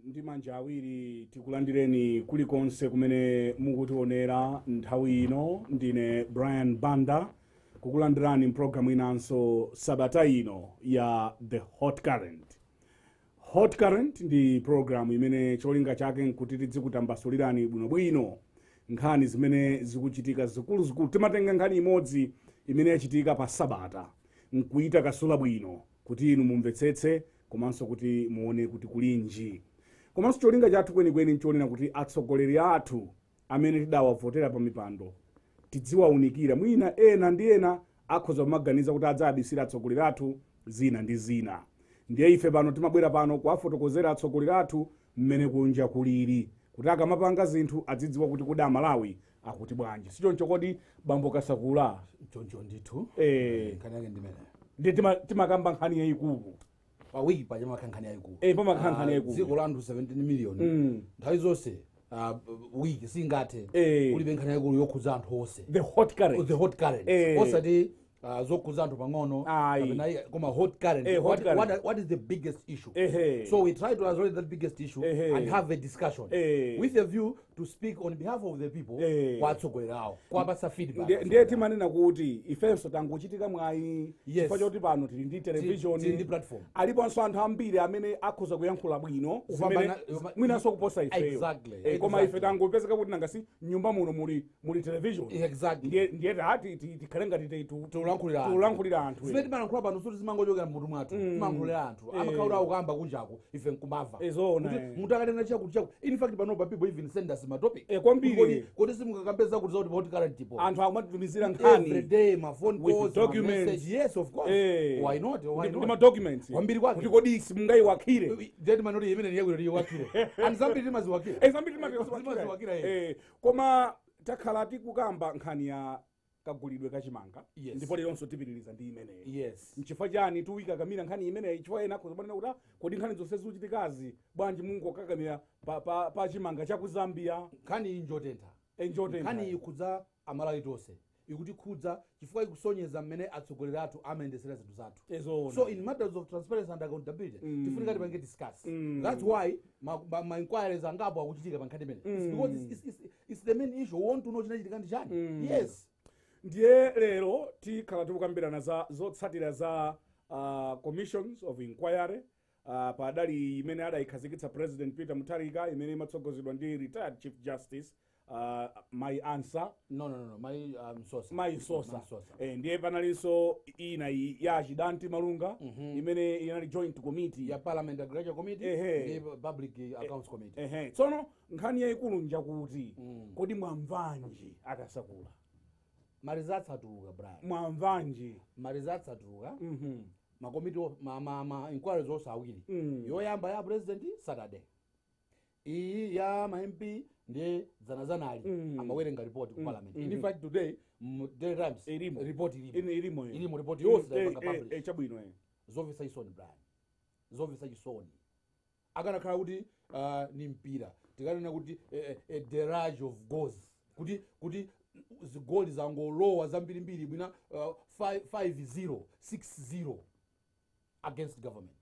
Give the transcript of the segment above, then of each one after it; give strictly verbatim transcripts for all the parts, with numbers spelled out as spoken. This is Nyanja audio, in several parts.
ndi manja awiri tikulandireni kulikonse kumene mukutionera nthawi ino. Ndine Brian Banda kukulandirani mpulogalamu inanso sabata ino ya The Hot Current. Hot Current ndi programu imene cholinga chake nkuti tidzikutambasulirani bwinobwino nkhani zimene zikuchitika zikuluzikulu. Timatenga nkhani imodzi imene yachitika pa sabata nkuita kasula bwino kuti inu mumvetsetse komanso kuti muone kuti kulinji. Komanso cholinga chathu kwenikweni nchonena kuti atsogoleri athu amene tidawavotera pa mipando tidziwaunikira. Mwina ena ndi ena akhoza kumaganiza kuti adzabisira atsogoleri athu zina ndi zina. Ndiye ife pano timabwera pano kuwafotokozera atsogoleri athu mmene kunja kuliri kuti akamapanga zinthu adzidziwa kuti kuda Malawi akuti bwanji. Sichoncho kodi bambo Kasakula? Choncho ndithu eh nkhani yake ndimene ndi timakamba nkhani yayikulu pa wiki pa chama kankhani yayikulu eh pa nkhani yayikulu dziko la anthu seventeen million nthawi zonse wiki singathe kulibe nkhani yayikulu yokhudza anthu onse. The Hot Current. The Hot Current osati zokhudza anthu pang'ono koma hot current. Eh, hot what, current. What, what is the biggest issue? Eh, so we try to resolve that biggest issue eh, and have a discussion eh, with a view to speak on behalf of the people eh, kwatsogolerawo kwapasa feedback. ndiye timanena kuti ifenso tanguchitika mwayi Yes. chifukwa choti pano tili ndi television Tili ndi platform. aliponso anthu ambiri amene akhoza kuyankhula bwino zimene Kupambana- mwinanso kuposa ifeyo. Exactly, Eh, koma exactly. ife tangopezeka kuti nangasi nyumba muno muli muli television. Exactly. ndiye ndiye tati tikhale ngati Tulankhulira anthu. tulankhulira anthu zimene timalankhula pano suti zimangochokera mmutu mwathu timankhulira anthu amakhaula ukamba kunjaku ife nkumava Ezona, kuti eh. munthu akanena chakuti chakuti in fact panopa people even send us matopic Eh, kwambiri. Kodi- kodi simukakambeza kuti zauti hot current tipo anthu akumatitumizira every nkhani day ma phone with calls documents. ma message. Yes, of course. Eh. Why not? Why ndi not? ma documents Kwambiri kwake. kuti kodi simungayiwakhire. Then manoti imene ndiyakuti ndiyiwakire and zambiri timaziwakira Eh, zambiri Timaziwakira, timaziwakira. eh. Eh, koma takhala tikukamba nkhani ya kagulidwe kachimanga. Yes. Ndipo leronso tipitiriza ndi imeneyi. yes Nchifukwa chani tuwika kamira nkhani imeneyi chifukwa ena akhoza kuti kodi nkhani zonse zikuchitikazi bwanji mungu akakamira pa, pa, pa chimanga cha ku Zambia. nkhani iyi njotentha Enjotentha. nkhani ikudza Amalawi tonse ikutikhudza chifukwa ikusonyeza mmene atsogoleri athu amayendesera zinthu zathu. Ezona. So in matters of transparency and accountability, Mm. tifunika tipange discuss. Mm. That's why ma, ma, ma inquiries angapo akuchitika pa nkhani imene. It's because it's, it's, it's, it's the main issue. We want to know chinachitika ndi chani. Mm. Yes. Ndiye lero tikhala tikukambirana za zotsatira za uh, commissions of inquiry uh, padali imene adayikhazikitsa President Peter Mutharika imene imatsogozedwa ndi retired Chief Justice uh, my answer No, no, no, no. My um, source. my sosa. My source. Eh, ndiye panalinso ina iyi ya Chidanti Malunga Mhm. imene inali joint committee. Ya Parliament Agriculture Committee, Ehe. the Public Accounts Committee. Ehe. Tsono nkhani yayikulu njakuti Mm. kodi mwamvanji akasakula Marizatsi atuluka, Brian. mwamvanji. Marizatsi atuluka. Mhm. Makomiti o- ma ma ma inquiries onse awiri. Mm. Yoyamba ya president Saturday. Iyi ya ma M P ndi zanazanali Mm. amawerenga report ku parliament. Mm. In fact today mu Daily Times Ilimo. report ilimo. Ine ilimo. Ilimo report yonse Eh, yapanga eh, publish. eh, chabwino eh. Zovisa isoni, Brian. Zovisa isoni. Akanakhala kuti uh, ni mpira. Tikanena kuti eh, eh, a barrage of goals. Kuti kuti zigoli zangolowa zambirimbiri bwina uh, five zero six zero against government.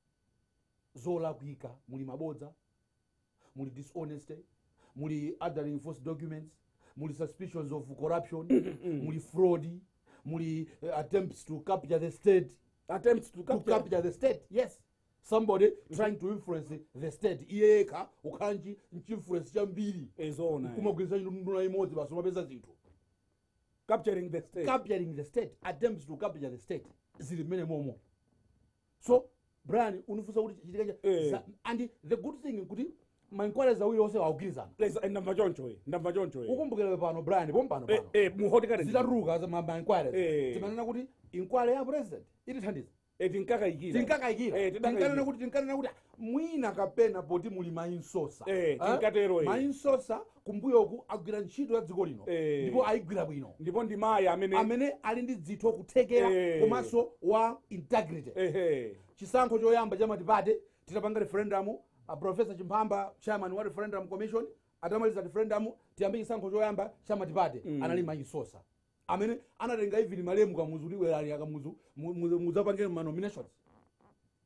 Zolakwika muli mabodza, muli dishonesty, muli ordering false documents, muli suspicions of corruption, muli fraud, muli uh, attempts to capture the state. Attempts to To capture. capture the state, yes. Somebody trying to influence the state. Iyeka ukhanji influence chambiri. Ezona. Kumagwisa nduna imodzi basi mapeza zinthu. Capturing the state. Capturing the state, attempts to capture the state. Zili mene momo. So, Brian, unifusa kuti chitika Eh. cha and the good thing kuti ma inquiries awiri onse awugwirizana. Place ndamva choncho eh. Ndamva choncho eh. Ukumbukira pano Brian pompano Eh, pano. eh, mu Hot Current. Zitaruka za ma ma inquiries. Eh. Timanena kuti inquiry ya president itithandiza. Eh, tinkakayikira. Tinkakayikira. Eh, tidakayikira. Tinkanena kuti tinkanena kuti mwina kapena poti muli mainsosa. Eh, tinkatero eh. Mainsosa kumbuyoku agwira ntchito ya dziko lino. Eh. Ndipo ayigwira bwino. Ndipo ndi mayi amene Amene ali ndi dzitho kuthekera Eh. komanso wa integrity. ehe. Chisankho choyamba cha matipate titapanga referendum, a Professor Chimpamba chairman wa referendum commission atamaliza referendum tiyambe chisankho choyamba cha matipate Mm. anali mainsosa. Amene anatenga even malemu kamuzu liwe ali akamuzu muzapange ma nominations.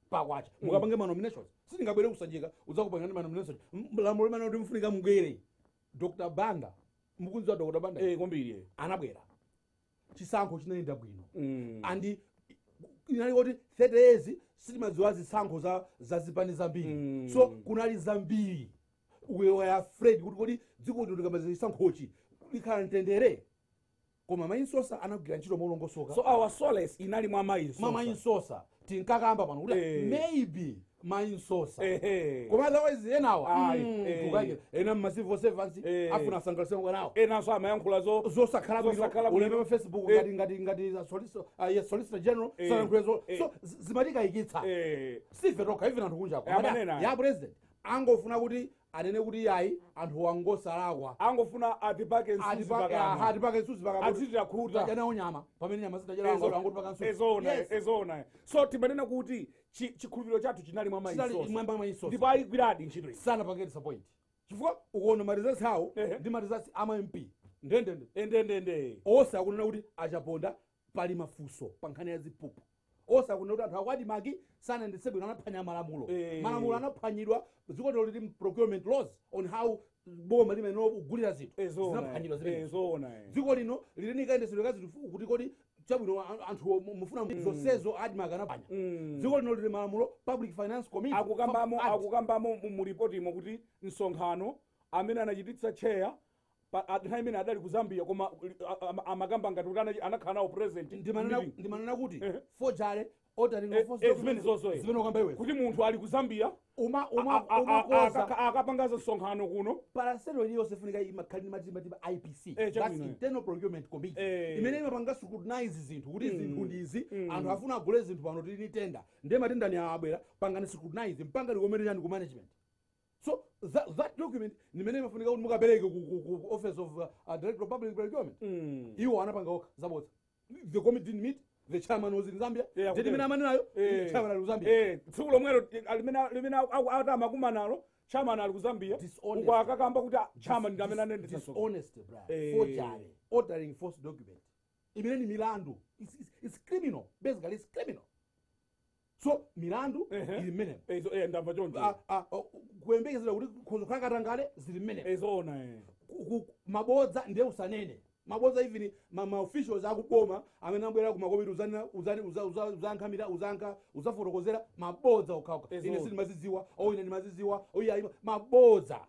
pakwacha mukapange ma nominations sitingabwere kusanjika udzakupangani ma nominations lamulo limene kuti mfunika mubwere Dr Banda mukunziwa Dr Banda eh kwambiri anabwera chisankho chinayenda bwino mm. andi inali kuti thirty years sitimadziwa zisankho za zazipani zambiri mm. so kunali zambiri we were afraid kuti kodi dziko lino likamaza chisankhochi likhala mtendere koma mainsosa anagwira ntchito molongosoka so our solace inali mwa mainsosa mwa mainsosa tinkakamba pano kuti eh. maybe mainsosa eh, eh. koma otherwise enawa Ayi, mm, eh. tukayike ena mmasivo servants Eh. afuna asangalise mwanawo enanso amayankhula zo zosakhala Zosakhala bwino bwino. uleme pa Facebook Eh. ngati ngati ngati solicitor uh, yes solicitor general Eh. sanakhulezo Eh. so z- zimatikayikitsa eh sife tokha even anthu kunjako Eh, amanena. ya president angofuna kuti anene kuti yayi anthu wangosalakwa angofuna atipake nsuzi pakama atipake nsuzi atitira khuta pakanawo nyama pamene nyama zitadyera angoti paka nsuzi ezona ezona so timanena kuti chi- chikhulupiriro chathu chinali mwa mainsosa mwamba mainsosa ndipo ayigwiradi ntchito iyi sana pange disappoint chifukwa ukaona marizasi awo Ehe. ndi marizasi ama M P ndendende endendende onse akunena kuti achaponda pali mafunso pa nkhani ya ziphuphu onse akunena kuti anthu akwati maki sanayendetsedwe anaphwanya malamulo Eh. malamulo anaphwanyidwa dziko lino lili procurement laws on how boma limene ugulira zinthu ezona zinaphwanyidwa zimene ezona dziko lino lilini kayendetsedwe ka zinthu kuti kodi chabwino a- anthu mufuna zonsezo adimaka anaphwanya Mm. dziko lino lili malamulo public finance committee akukambamo Act. akukambamo mu- mu report imo kuti msonkhano amene anachititsa chair pa nthawi imene adali ku Zambia koma a- a- amakamba ngati kuti ana- anakhala nawo present ndimanena meeting. ndimanena kuti Ehe. forgery ordering Eh, of force eh, documents, zimene zonso, eh. zimene ukamba iwe kuti munthu ali ku Zambia uma a- uma a- a- umakoza aka- akapangaza msonkhano kuno paraselo iliyonse ifunika imakhali matiba tiba I P C Eh, that's chabwino. internal procurement committee Eh. imene imapanga scrutinize zinthu kuti Mm. zinthu ndizi Mm. anthu afuna agule zinthu pano tili tenda ndiye matenda ni abwera pangani scrutinize mpanga likomere chani ku management so that, that document nimene imafunika kuti mukapereke ku, ku, ku office of uh, uh, director of public procurement Mm. iwo anapanga okha zabodza the committee didn't meet the chairman was in Zambia Yeah, ndeti imene okay. amanenayo Eh. chairman ali ku Zambia eh tsiku lomwelo limene limene atama nalo chairman ali ku Zambia Dishonest. uko akakamba kuti ah, chairman ndi amene anendetsa so dishonest brother Eh. forgery ordering false document imene ni milandu it's, it's, it's criminal basically it's criminal so milandu Ehe. ili mmene eh so- eh ndamva choncho Ah, ah, oh, kuyembekezera kuti khozo khalakatangale zili mmene eh zona eh Ku- ku- mabodza ndiye usanene mabodza even ma, ma officials akuboma amene abwera ku makomiti uzanena uzani uza- uza- uzankhamira uzanka uzafotokozera mabodza okhaokha Ezo. ine sindimazidziwa ou ine ndimazidziwa oyi ayi mabodza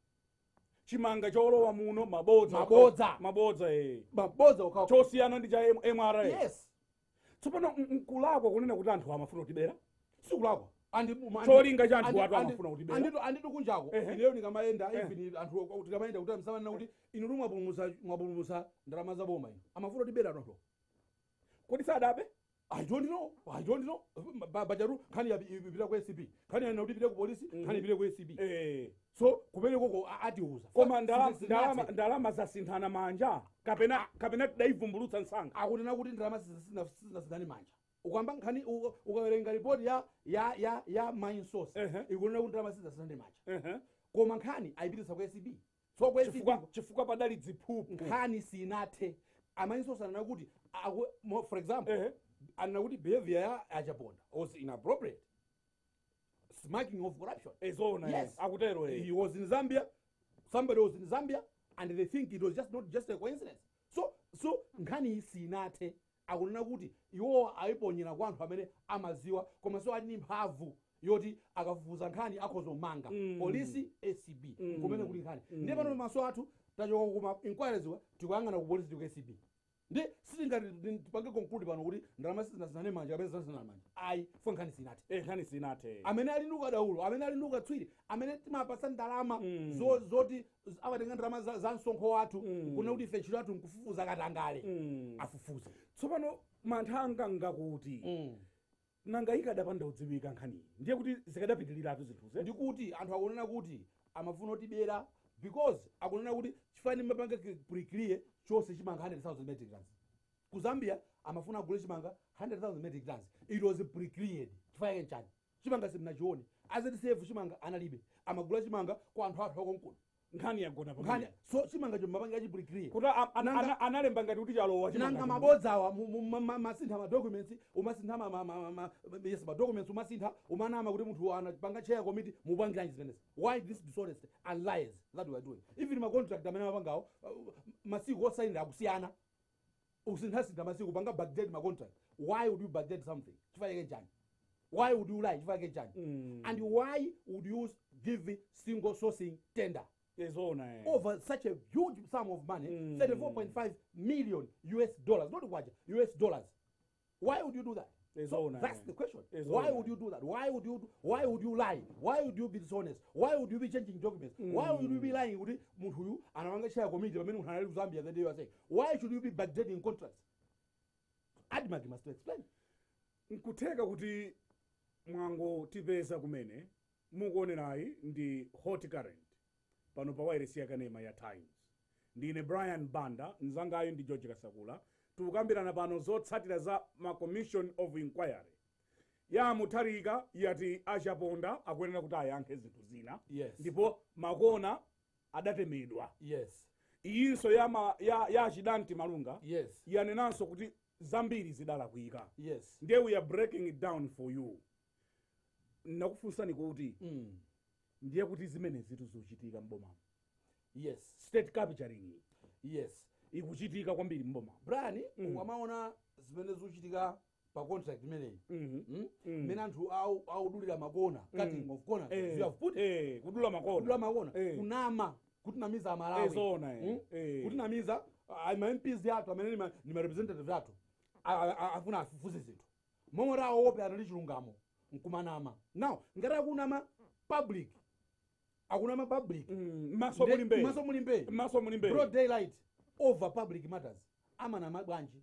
chimanga cholowa muno mabodza Mabodza. mabodza eh mabodza okhaokha chosiyana ndi cha M- M R A yes tsopano m- mkulakwa kunena kuti anthu amafuna kutibera sikulakwa andi mu- andi- Cholinga cha anthu andi- atu andi- amafuna kutibera. anditu anditu kunjako Ehe. ineyo ndikamayenda Ehe. even anthu tikamayenda kuti amsamanena kuti inu lumwe mwapulumusa mwapulumusa ndalama za boma ino amafuna kutibera anthu kodi sadabe I don't know. I don't know. Ba- Bajaru khani ya ipita ku S C B. Khani yana kuti ipite ku polisi, khani ipite ku S C B. eh So kumene koko a- atiuza. koma Fa- ndalama si- si- ndalama sinathe. ndalama zasinthana manja kapena kapena tidaivumbulutsa msanga Akunena kuti ndalama sizinasindani manja. Ukamba nkhani u- ukawerenga report ya ya ya ya mine source. Ehe. Ikunena kuti ndalama sizinasindani manja. ehe Koma nkhani ayipitisa ku S C B. So ku S C B chifukwa chifukwa padali dziphuphu nkhani sinathe. Amine source anena kuti aku- mo- for example ehe anena kuti behavior ya achaponda was inappropriate. Smirking of corruption. ezona eh Yes. akutero He eh was in Zambia, somebody was in Zambia, and they think it was just not just a coincidence. So, so nkhani sinathe akunena kuti iwo ayiponyera kwa anthu amene amaziwa koma so ali ndi mphamvu yoti akafufuza nkhani akhozomanga Mm. polisi A C B Mm. kumene kuli nkhani Mm. ndiye pano maso athu tachoka kuma inquiries wa tikuyang'ana ku polisi ndi ku A C B ndi sitingati tipange conclude pano kuti ndalama sizinasinane manja kapena zinasinana manja ayi fo nkhani sinathe eh nkhani sinathe amene ali ndi ukadaulo amene ali ndi ukatswiri amene timapasa ndalama Mm. zo- zoti z- amatenga ndalama za, za msonkho wathu Mm. kuna kuti ife ntchito yathu nkufufuza katangale Mm. afufuze tsopano manthanga ngakuti mm. nanga ikadapanda udziwika nkhaniyi ndiye kuti zikadapitiliratu zinthuze ndikuti anthu akunena kuti amafuna otibera because akunena kuti chifani mapanga preclear chose chimanga one hundred thousand metric tons ku Zambia amafuna agule chimanga one hundred thousand metric tons it was precleared chifake nchani chimanga simnachione azetisefu chimanga analibe amagula chimanga kwa anthu athu akonkuno nkhani yagona nkhani pamene so chimangacho mapanga chibuli kuti a- ana- Nanga- ana- analemba ngati kuti chalowa nanga chimangacho. mabodza awa mu- mu- ma- ma- masintha ma documents umasintha ma- ma- ma- ma- yes ma documents umasintha umanama kuti munthu anapanga chair committee mupangiranji zimenezi. Why this dishonesty and lies that we are doing? Even ma contract amene mapangawo uh, masiku osainira akusiyana usinthasintha masiku panga backdate ma contract. Why would you backdate something? Chifukwa chani? Why would you lie? Chifukwa chani? Mm. And why would you give single sourcing tender Yezona, eh. over such a huge sum of money, Mm. thirty-four point five million U S dollars, not what U S dollars? Why would you do that? It's So all nice. that's the question. It's Why all would nice. you do that? Why would you do, why would you lie? Why would you be dishonest? Why would you be changing documents? Why would you be lying? Would muntu huyu anawanga share committee pamene muntu anali Zambia the day you are saying? Why should you be backdating contracts? Admark must explain. Nkutheka kuti mwango tipeza kumene mukuonerayi ndi hot current pano pa wairesi yakanema ya Times. Ndine Brian Banda, mzangayo ndi George Kasakula. Tukambirana pano zotsatira za ma commission of inquiry ya Mutharika yati achaponda akuyenera kuti ayankhe zinthu zina. Yes. Ndipo makona adatemedwa. Yes. Iyinso ya, ma, ya, ya achidanti Malunga Yes. yanenanso kuti zambiri zidalakwika. Yes. Ndiye we are breaking it down for you. Nakufunsani kuti Mm. ndiye kuti zimene zitu zochitika mboma. Yes. State capturing Yes. ikuchitika kwambiri mboma. Brian, Mm. wamaona zimene zochitika pa contract imeneyi. Mhm. Mm? Mm. Mene anthu au audulira makona, cutting of corners. Eh, You have put eh, kudula makona. kudula makona, Eh. kunama, kutinamiza Amalawi. Eh, zona, eh. Mm? Eh. Kutinamiza uh, ma M Ps yathu amene ni ma, ni ma representative yathu. A- a- a- afuna afufuze zinthu. Momwe rawo ope anali chilungamo, nkumanama. Now, ngati akunama public. Akunama public. Mm, maso mulimbe. Maso mulimbe. Maso mulimbe. Broad daylight over public matters. Amana mabwanji.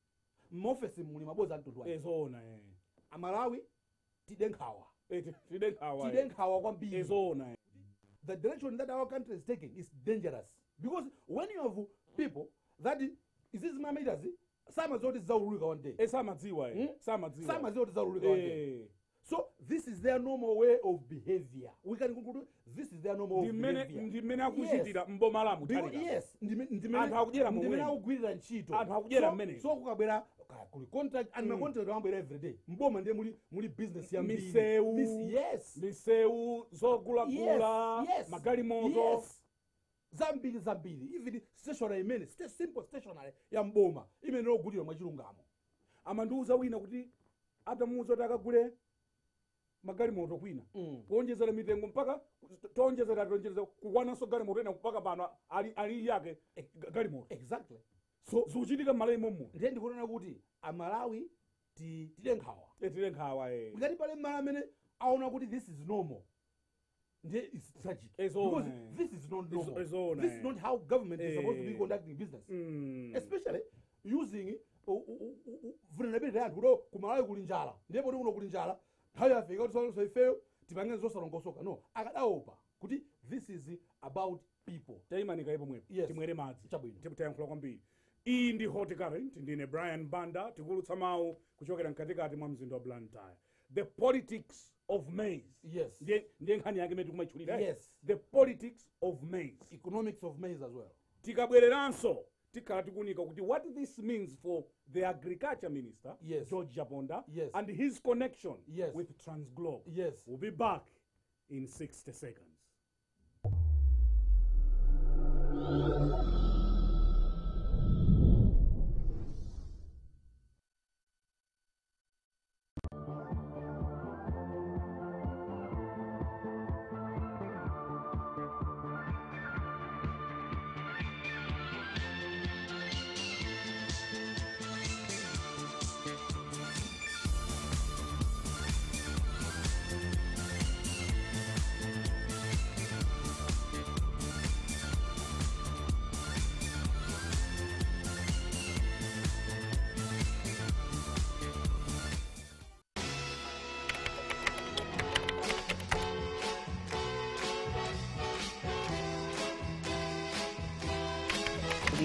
Mofesi muli maboza antudwa. Eh, zona, eh. Amalawi tidenkhawa. Eh, ti- tidenkhawa. eh. Tidenkhawa kwambiri. Eh, zona, eh. The direction that our country is taking is dangerous because when you have people that is this matters some zoti zaululika one day. Eh, samadziwa, eh. Mm? Samadziwa. Some zoti zaululika one day. Eh. So this is their normal way of behavior. We can conclude this is their normal way of Ndimene behavior. ndimene akuchitira mboma la Because, Mutharika. yes, ndime- ndimene- Anthu akudyera mu ndimene mwenye. akugwirira ntchito. Anthu akudyera So- mmene. so kukabwera ka- kuli contract and ma contract amabwera every day. Mboma ndiye muli muli business ya mbiri. Misewu. Mis- yes. Misewu zogulagula. Yes, yes, Magalimoto. yes. Zambiri zambiri. Even stationary imene, sta- simple stationary ya mboma imene ogulira mwachilungamo. Amandiuza wina kuti atamuuza kuti akagule magalimoto kwina. Mm. Kuonjezera mitengo mpaka tonjezera tonjezera kukwananso galimoto ena mpaka pano ali ali yake ga- galimoto. Exactly. So zochitika m'Malawi momwe. Ndiye ndikuona kuti Amalawi ti tidenkhawa. Etile nkhawa eh. Ngati pale mala amene aona kuti this is normal. Ndiye it's tragic. It's all, Because man. this is not normal. It's- it's all, This man. is not how government is supposed to be Eh. conducting business. Mm. Especially using uh, uh, uh, uh, vulnerability yanthu kudo kumalawi kuli njala ndipo kuti kuno kuli njala nthawi yafika kuti sonso ifeyo tipange zosalongosoka no akadaopa kuti this is about people. Taimanika ipo mwepo. Yes. Timwere madzi. Chabwino. Timutayankhula kwambiri. Iyi ndi hot current ndine Brian Banda tikulutsa mawu kuchokera mkatikati mwa mzinda wa Blantyre. The politics of maize. Yes. Ndiye ndiye nkhani yake imene tikumaichulira. Yes. The politics of maize. Economics of maize as well. Tikabwereranso tikhala tikunika kuti what this means for the agriculture minister Yes. George Japonda Yes. and his connection Yes. with Transglobe. Yes. We'll be back in sixty seconds.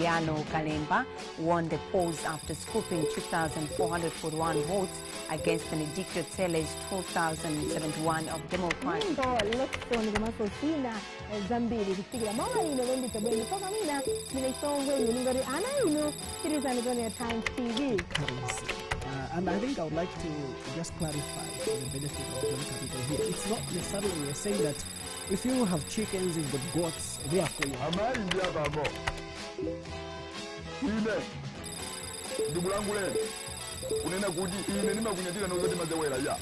Diano Kalemba won the polls after scooping two thousand four hundred forty-one votes against Benedicto Tele's two thousand seventy-one of Democrats. Ndo election komanso zina zambiri kufikira mawa ino londita bwene paka mina minesongwe ino ngati ana ino tirizani kone Times T V. Currency. Uh, and I think I would like to just clarify for the benefit of young people here. It's not necessarily we're saying that if you have chickens, you've got goats, therefore you have. Amari ndia babo. Ine. Ndugulangu le. Unena kuti ine nima kunyatika na uzoti mazewera ya.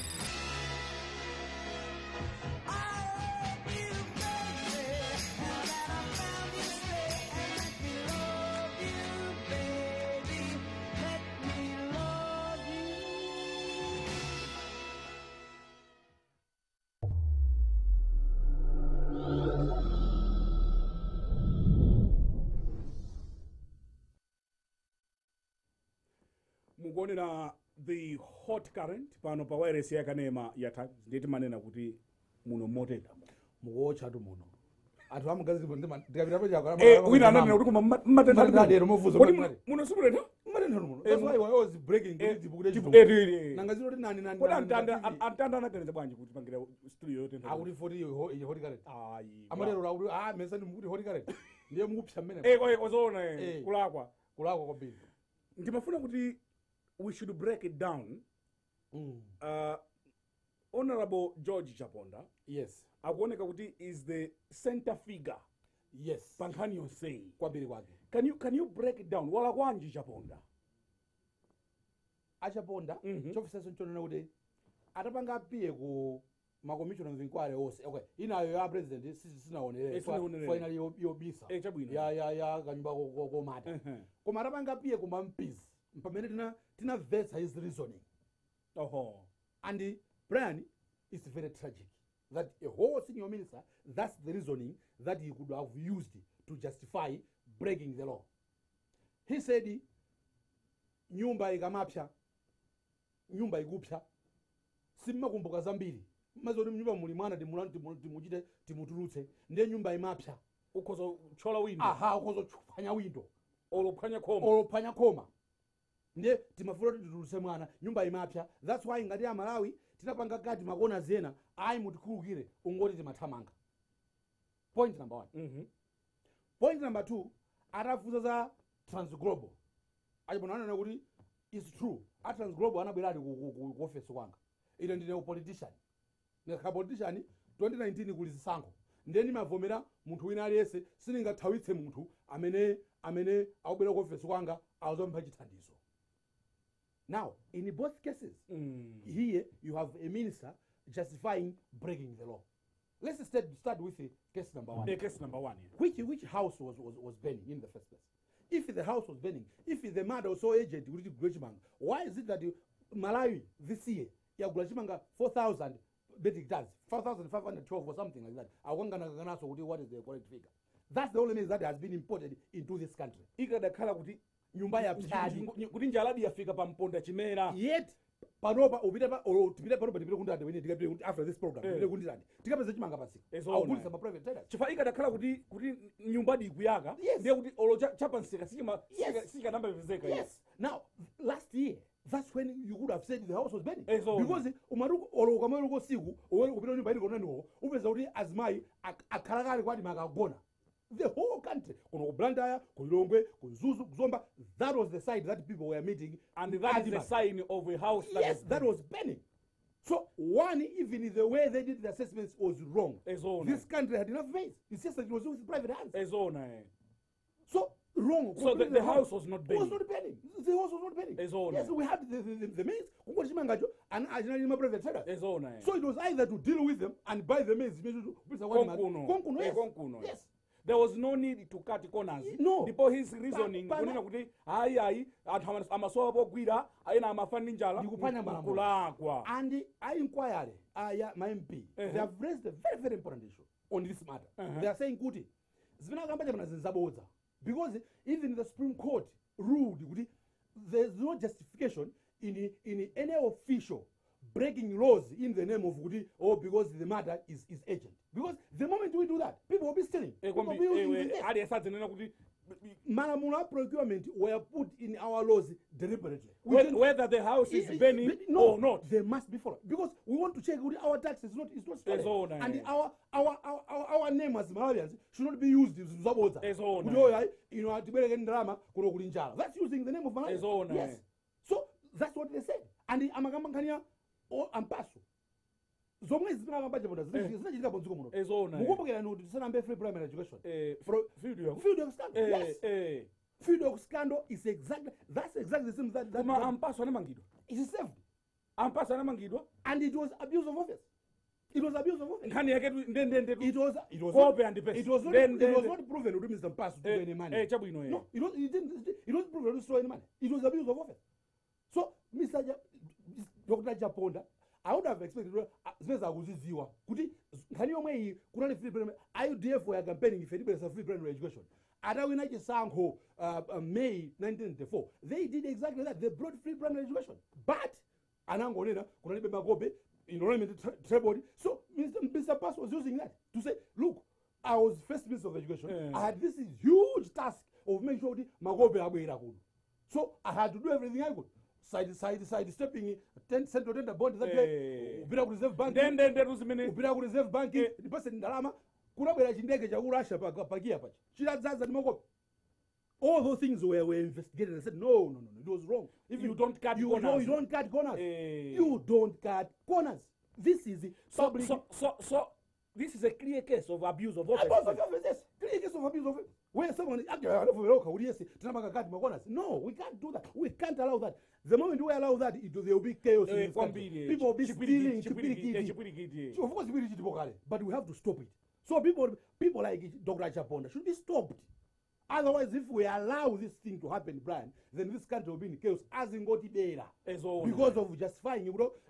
mukuonera the hot current pano pa wireless yakanema ya Times ndeti manena kuti muno motenda mukocha tu muno anthu amugazira ndikapita pa chakala eh wina ananena kuti koma matenda ndadero muvuzo muno simuleta matenda muno that's why I was breaking kuti dibukule chifu eh nanga zero nani nani kodi antanda antanda anaganiza bwanji kuti pangira studio yote akuti forty iyo hot current ayi amalero akuti ah mesa ndimukuti hot current ndiye mukupsa mmene eh kwa kozona eh kulakwa kulakwa kwambiri ndimafuna kuti we should break it down. Mm. Uh, Honorable George Chaponda, yes, akuoneka kuti is the center figure. Yes, pankhani yonse kwabiri kwake. Can you can you break it down? Wala kwanji Chaponda? Achaponda, mm -hmm. chofisa sonchonena kuti atapanga apiye ku ma commission of inquiry ose. Okay, inayo ya president sisi sinaonere finally yobisa. Eh chabwino. Ya ya ya kanyumba ko ko mata. Koma atapanga apiye ku mampisi. Mpamene tina tina verse his reasoning. Oho. And the plan is very tragic. That a whole senior minister, that's the reasoning that he could have used to justify breaking the law. He said, nyumba ikamapya, nyumba ikupya, simma kumbuka zambiri. Mazori nyumba mulimana timuchite timutulutse, ndiye nyumba imapya. Ukozo chola window. Aha, ukozo chupanya window. Olophanya koma. Olophanya koma. Ndiye timafuna tutulutse mwana, nyumba imapya. That's why ngati ya Malawi tinapanga kati makona zena ayi mutikhulukire ungoti timathamanga. Point number one. Mm -hmm. Point number two, atafuza za Transglobal. Ayibona nana kuti it's true. A Transglobal anabwera ku office kwanga. Ine ndine politician. Ndika politician twenty nineteen kuli zisankho. Ndeni mavomera munthu wina aliyese siningathawitse munthu amene amene akubwera ku office kwanga azompha chithandizo. Now, in both cases, mm. here you have a minister justifying breaking the law. Let's start, start with uh, case number one. Uh, case number one. Yeah. Which which house was, was, was burning in the first place? If the house was burning, if the mother was so aged, why is it that you, Malawi this year, you have four thousand hectares, four thousand five hundred twelve or something like that? I want to what is the correct figure? That's the only means that has been imported into this country. Nyumba ya pchadi kuti njaladi yafika pa mponda chimera yet panopa upita pa upita panopa tipita kundanda when tikapita kuti after this program tipita kundanda tikapeza chimanga pasika akulisa ma private traders chifa ikadakhala kuti kuti nyumba di kuyaka ndiye kuti olo chapa nsika sika sika namba vezeka. Yes, now last year that's when you could have said the house was burning Ezo. Because umaru olo kamero ko siku olo kupita nyumba ili konaniho upeza kuti azimai akhalakale kwati makagona. The whole country, Kono Blandaya, Kulongwe, Kuzuzu, Kuzomba, that was the side that people were meeting. And that Adiba. Is the sign of a house that yes, was that was burning. So, one, even the way they did the assessments was wrong. Ezona. This country had enough space. It's just that it was with private hands. Ezona. So, wrong. So, the, the house was not burning. It was not burning. The house was not burning. Ezona. Yes, we had the, the, the, the means, and I private traders. Ezona. So, it was either to deal with them and buy the means. Konkuno. Konkuno, yes. Konkuno. Yes. There was no need to cut corners. No. Before his reasoning, kunena kuti hayi hayi anthu amasowa pogwira ayina amafani njala ndikupanya kulakwa. And I inquired aya my M P. Uh -huh. They have raised a very very important issue on this matter. Uh -huh. They are saying kuti zimene akamba pana zinzabodza because even the Supreme Court ruled kuti there's no justification in in any official breaking laws in the name of kuti oh because the matter is is urgent. Because the moment we do that, people will be stealing. People will be using the malamulo a procurement were put in our laws deliberately. Whether, whether the house is I- I- burning no, or not. they must be followed because we want to check with our tax is not is not stolen. Ezona, And eh. our our our our our name as Malawians should not be used as zabodza. Ezona, Kuti oyo, you know, atibereke ndalama kuno kuli njala. That's using the name of Malawi. Ezona, Yes. eh. So that's what they said. And amakamba nkania o ampaso. Zomwe zipanga mabaje boda zinachitika bonziko muno. Ezona, eh. Mukumbukira kuti tisanambe free primary education. Eh, From field yako. field of scandal. Eh, Yes. eh. Field of scandal is exactly that's exactly the same that that Kuma that- ampaso anamangidwa. it is saved. Ampaso anamangidwa. And it was abuse of office. It was abuse of office. Nkhani yake tu- nde nde nde tu- It was it was Copy not, and paste. it was not Then- it then- was not proven to Mister Mpasu to do Eh, any money. eh, chabwino, eh. No, it was it didn't it was proven to steal any money. It was abuse of office. So Mister Ja, Doctor Japonda, I would have expected zimeza kuziziwa kuti nkhani yomwe iyi kunali free primary I U D F were campaigning if anybody free primary education. Atawina chisankho uh, uh, May nineteen ninety-four. They did exactly that. They brought free primary education. But anangonena kunalibe makope enrollment trebled. So Mister Mister Pass was using that to say, look, I was first minister of education. Yeah. I had this huge task of making sure the makope abwera kuno. So I had to do everything I could. Side side side stepping ten central tender bond that Eh. day. Upira ku reserve bank. Nde nde nde tu zimene. Upira ku reserve bank. Eh. Ndipase ndalama. Kunabwera chindege cha Russia pa pakia pacha. Chiladzaza ndi makope. All those things were, were investigated. I said, no, no, no, no, it was wrong. If you don't cut you, corners. No, you don't cut corners. Eh. You don't cut corners. This is the So, public. so, so, so, this is a clear case of abuse of office. Abuse of office, yes. Clear case of abuse of office. Where someone actually, I don't know, yes, tunabaka cut corners. No, we can't do that. We can't allow that. The moment we allow that, it, there will be chaos. in Eh, this country. kwambiri, People will be chipwirikiti, stealing, chipwirikiti, eh, chipwirikiti. chipwirikiti. So, of course, we it, but we have to stop it. So people, people like Doctor Chaponda should be stopped. Otherwise, if we allow this thing to happen, Brian, then this country will be in chaos as in Gotibera. Ezona. Because of justifying, you know,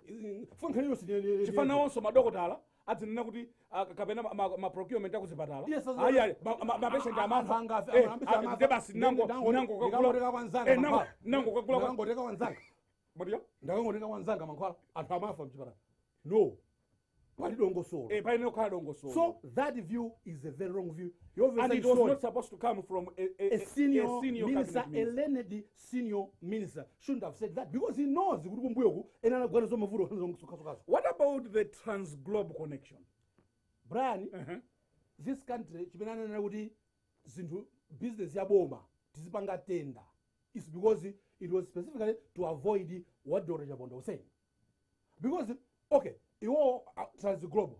Chifana onso madokotala atinena kuti ah, kapena ma- ma- ma procurement akuzipatala. Yes, as- Ayi ayi ma- ma- ma patient amafa. Amafa, Eh, amafa, ah, amafa. nde basi nango Ndango- nango ndakangoteka kakula. wanzanga Eh, nango mankhwala. nango kakula. Ndakangoteka wanzanga. Modiyo? Ndakangoteka wanzanga mankhwala. Anthu amafa mchipatala. No. Palidongosolo. Eh, paine kukhala dongosolo. So that view is a very wrong view. You And obviously it was showed not supposed to come from a, a, a senior, a senior minister, cabinet a minister. learned senior minister shouldn't have said that because he knows kuti kumbuyoku ena anagwana zomavuto zokasokaso. What about the transglobe connection? Brian, Uh-huh. this country chimene ananena kuti zinthu business yaboma tizipanga tender is because it was specifically to avoid what Doctor Chaponda was saying. Because okay, iwo uh, Transglobal,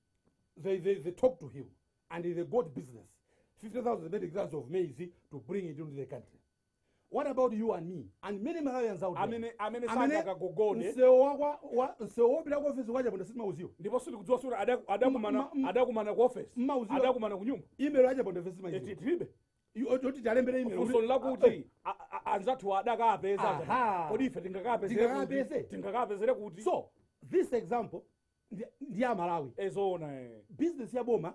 they, they they talked to him and they got business fifty thousand metric tons of maize to bring it into the country. What about you and me and many Malawians out there? Amene amene Amene saka kagogone. msewu wakwa wa msewu wopita ku office kwa Chaponda sitimauziwa. Ndipo suli kudziwa sura ada- adakumana Ma- ma- adakumana ku office. Mmauziwa. Adakumana ku nyumba. Email ya Chaponda office Eh, sitimauziwa. tilibe. Oti talembera email. Funso lakuti a- a- anzathu adakapeza. Aha. Kodi ife tingakapezere Tingakapeze. kuti? Tingakapezere kuti? So this example ndi ndi ya Malawi. Ezona eh. Business ya boma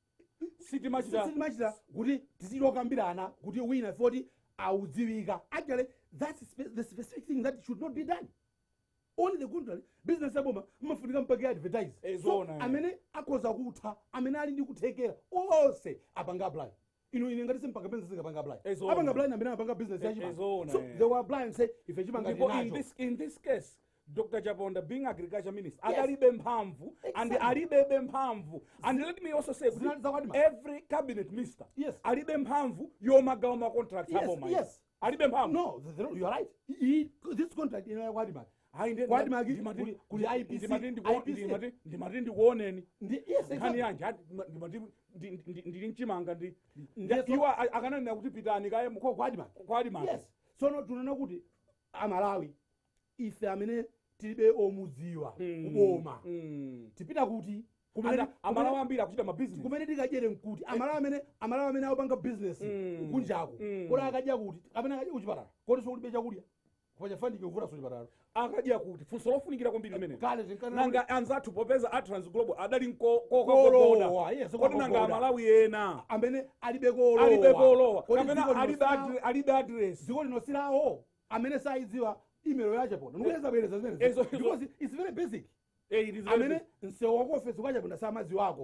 City machita. sitimachita kuti tizilokambirana kuti wina foti audziwika. Actually that's spe- the specific thing that should not be done. Only the contrary, business ya boma mmafunika mpaka advertise. So Ezona, eh. amene akhoza kutha, amene ali ndi kuthekera onse apanga apply. Ino ine ngati simpanga business ingapanga apply. Ezona. Apanga apply na amene apanga business ya chipanga. Ezona, So eh. they were applying say if chipanga Ndipo in ndinacho. this in this case Doctor Chaponda being agriculture minister Yes. adalibe mphamvu and Exactly. alibebe mphamvu and let me also say Zina- zawadima. every cabinet minister Yes. alibe mphamvu yomagawa ma contracts Yes, aboma yes. alibe mphamvu No, the- the- you are right. He, this contract in Wadima. Hayi ndi- Kwadi ndi- magi, ndimati- kuli- kuli I P C, ndimati ndiku- I P C. ndimati- ndimati ndikuoneni Ndi- yes, nkhani exactly. yanje ati ndimati ndi- ndi- ndili mchimanga ndi Ndiye so- iwo a- akananena kuti pitani kaye mu- Kwa Kwadima. kwadi manga Yes. So no tunaona kuti amalawi ife amene tilibe omudziwa Mm. kuboma. Mm. Tipita kuti Ana- kumene amalawi ambiri akuchita ma business kumene tikajere nkuti amalawi amene amalawi amene akupanga business Mm. kunjako. Mm. Kodi akadya kuti amene akadya kuchipatala. Kodi so kulibe chakudya. Kwa chafandike kuvula so chipatala. akadya kuti funso lofunikira kwambiri limene Kale tinkana nanga anzathu popeza a transglobal adali Kolowa, nkokokoda yes, kodi nanga kokokoda. amalawi ena amene alibe kolowa. alibe kolowa Kodi kapena dziko alibe linosawo- adre- alibe address dziko linosirawo amene saidziwa email yache pona ndikuyeza bwereza zimene Ezo- ezo- because it's very basic Eh, it is very amene msewu wako ofesi kwa Chaponda samadziwako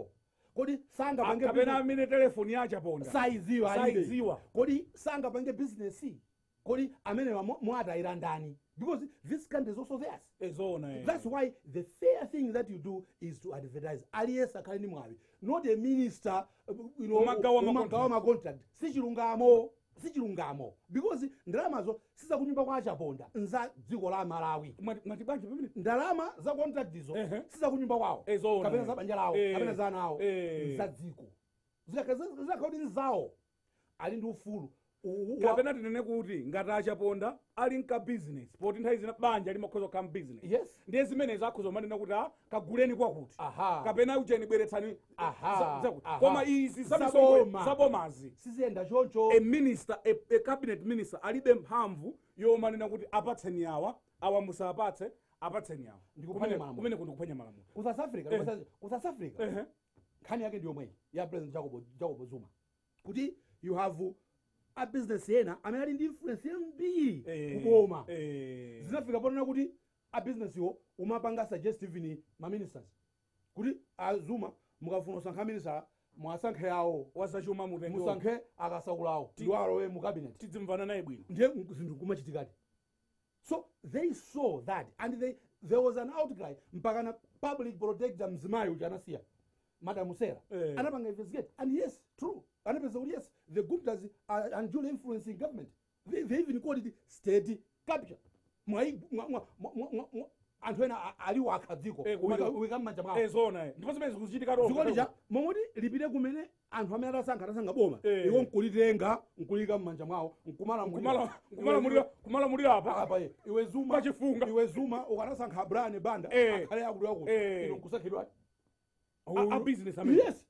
kodi sanga Ah, pange kapena business- amene telefoni yacha ponda saiziwa alibe. saiziwa Kodi sanga pange business kodi amene mwatayira ndani, because this country is also theirs. ezona eh. That's why the fair thing that you do is to advertise. Alias akhale ni mwawi, not a minister, uh, you know, Umagawa ma umagawa ma contract. Si chilungamo, si chilungamo. Because ndalamazo siza kunyumba kwa achaponda nza dziko la Malawi. Mwati- mwati bwanji pamene Ndalama za contract izo Ehe. siza kunyumba kwao. Ezona, Kapena eh. za banja lao, Eh. kapena za nawo. Eh. Za dziko. Zikakodi nzawo. Ali ndi ufulu. U- u- kapena tinene kuti ngati achaponda ali nka business poti nthawi zina banja limakhoza kukhala business Yes. ndiye zimenezi akhoza kumanena kuti ah, kaguleni kwakuti Aha. kapena ucheni bweretsani Aha. za- zakuti. Aha. Koma izi Zaboma. zamisongo zabomazi Siziyenda choncho. a minister a, a cabinet minister alibe mphamvu yomanena kuti apatseni awa awa musapatse apatseni awa Ndikuphwanya Kumene- malamulo. kumene kuti kuphwanya malamulo Ku South Africa, Eh. ku South- ku South Africa. Ehe. Nkhani yake ndiyo mweyi ya President Jacob Jacob Zuma. Kuti you have a business yena amene ali ndi influence yambiri Eh, kuboma. eh. Zinafika ponena kuti a business yo umapanga suggest even ma ministers. Kuti a Zuma mukafuna kusankha minister mwasankhe yawo, wazachuma mutengo musankhe akasakulawo. Ndiwo alowe mu cabinet. tidzimvana naye bwino Ndiye zinthu kumachitikadi. So they saw that and they there was an outcry mpaka na public protector mzimayi uja anasiya Madam Sarah. Eh. Anapanga investigate and yes true. Anapeza kuti yes the Guptas are unduly influencing government. They, they even called it state capture. Mwai mwa mwa mwa mwa anthu ena aliwo akhadziko Eh, kuwika- uika mmanja mwawo. ezona eh. ndipo zimene zikuchitika Dziko lija momoti lipite kumene anthu amene atasankha atasankha boma Eh. iwo nkulitenga nkulika mmanja mwawo nkumalamulira kumalamulira kumalamulira apa apa ye iwe Zuma Pachifunga. iwe Zuma ukanasankha Brian Banda Eh. akhale akudwa kuti Eh. ino nkusakhidwa A- a business amene. yes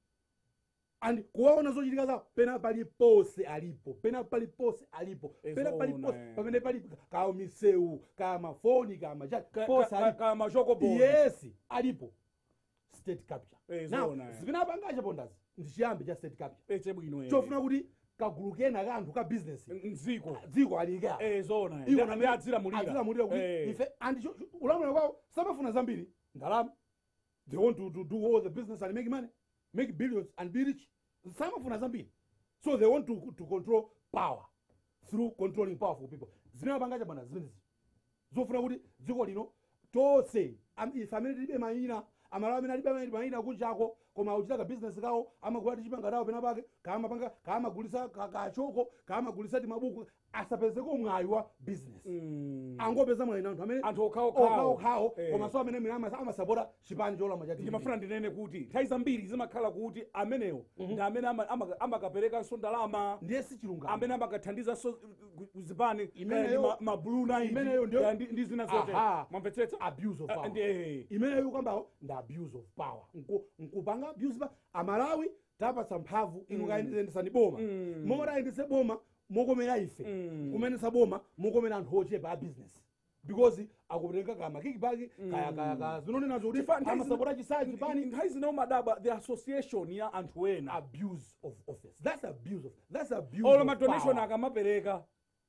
and kuwaona zochitika zawo pena palipose alipo pena palipose alipo pena Ezona, palipose eh. pamene pali ka misewu ka mafoni ka machati pose alipo ka machokobo yes alipo state capture Ezona, now eh. zipinapangacha pondazi ndichiyambi cha state capture eche bwino chofuna kuti kagulu kena ka anthu ka business mdziko dziko alika ezona iwo ndi adzilamulira adzilamulira kuti Eh. ife and ulamulira kwawo samafuna zambiri ndalama they want to, to do all the business and make money make billions and be rich samafuna zambiri so they want to, to control power through controlling powerful people zimene apangacha bwana zimenezi zofuna kuti dziko lino tonse am- ife amene tilibe mayina amalawi amene alibe mayina kunjako koma uchitaka business kawo amagula tichipanga tawo pena pake kaamapanga kaamagulisa ka- kachoko kaamagulisa timabuku asapezeko mwayi wa business Mm. angopeza mwayi na anthu amene Anthu okhaokhawo. okhaokhawo Eh. koma so amene mwina ama- amasapota chipani cholama cha ndimafuna ndinene kuti nthawi zambiri zimakhala kuti amenewo ndi amene ama- ama- amakaperekanso ndalama ndiye si chilungamo amene amakathandizanso kuzipani Imeneyo- mabulu imeneyo ndio- ndi zina zote Aha. mwamvetsetsa abuse of Ah, power ndi- eh. imeneyo kwambawo ndi abuse of power Nku- nkupanga abuse pa amalawi tapatsa mphamvu inu kayendesani boma Mm. momwe tayendese boma mokomera ife Mm. kumenesa boma mokomera anthu ochepa a business because akutenga kama kikibaki kaya kaya kaya zinonena zoti Chifa- nthawi amasapota zina- chisaji chipani nthawi zina madaba the association ya anthu ena abuse of office that's abuse of that's abuse olo of madonation power. akamapereka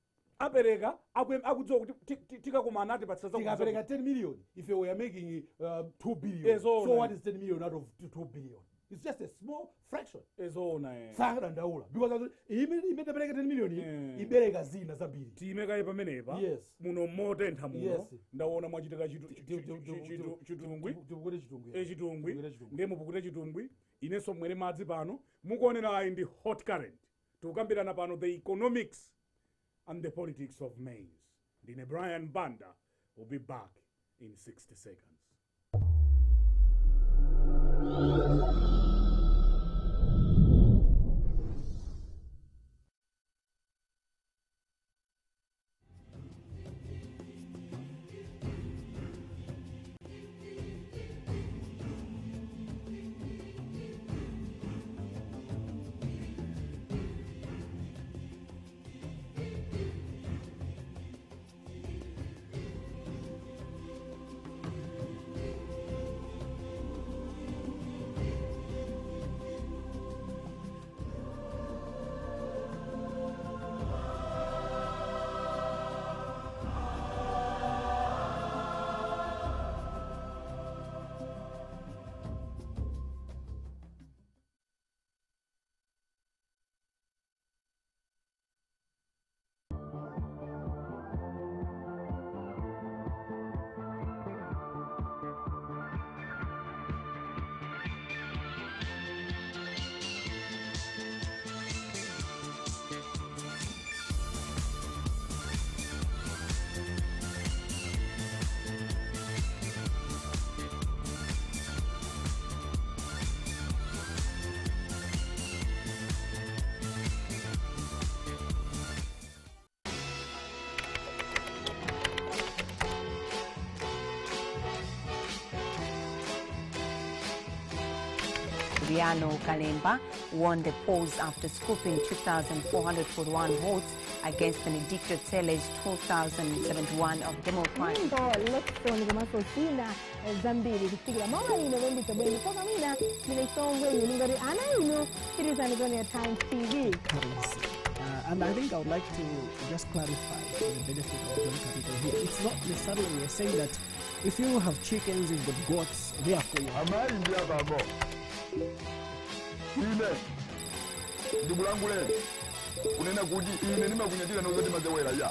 apereka akwe- akudziwa kuti ti- ti- tikakumana atipatsa tikapereka ten million if we are making uh, two billion Ezona. so what is ten million out of two billion it's just a small fraction ezona eh. sangadandaula because imene imetapereka ten million Mm. ibereka zina zambiri tiyimekaye pamenepa Yes. muno motentha muno Yes. ndaona mwachitika chitu- Ti- chitu- ti- ti- chitu- ti- chitu- ti- chitumbwi ti- tipukute chitumbwi echitumbwi Tipukute chitumbwi. ndiye mupukute chitumbwi inenso mwere madzi pano mukuonera ayi ndi hot current tikukambirana pano the economics and the politics of maize ndine Brian Banda will be back in sixty seconds. Adriano Kalemba won the polls after scooping two thousand four hundred forty-one votes against Benedicto Tele's two thousand seventy-one of Democrat. Nyimbo election kumasofina zambiri kufikira mawa ino lembita bweni toka mina nileisongwe ningori ana ino tirizani kwenye Times T V. Currency. Uh, and I think I would like to just clarify for the benefit of the young capital here. It's not necessarily we're saying that if you have chickens, you've got goats, therefore you have. Amai ndia babo. Ine. Ndugu langu leo. Unena kuji ine nima kunyatira na uzati mazewela ya.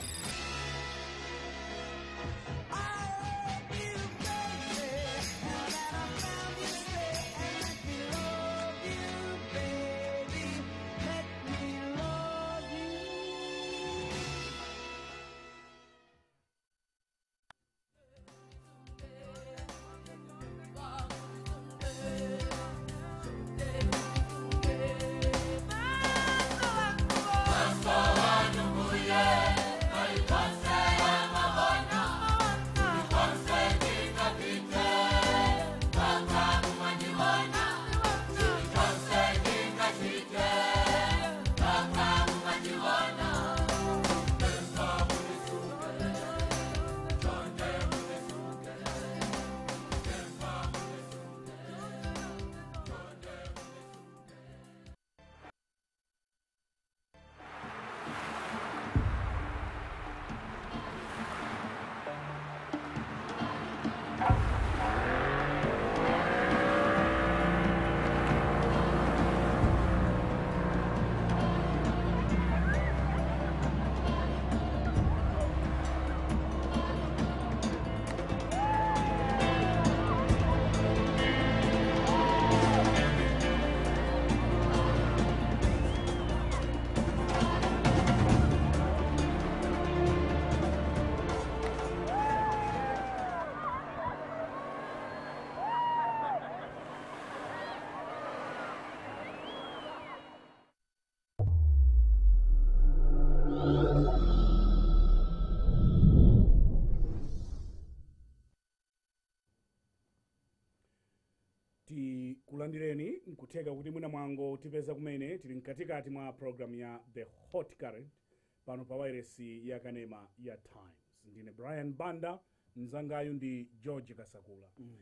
Kulandireni nkutega kuti mwina mwango tipeza kumene tili mkatikati mwa program ya The Hot Current pano pa wairesi ya kanema ya Times. Ndine Brian Banda, mzangayu ndi George Kasakula. Mm.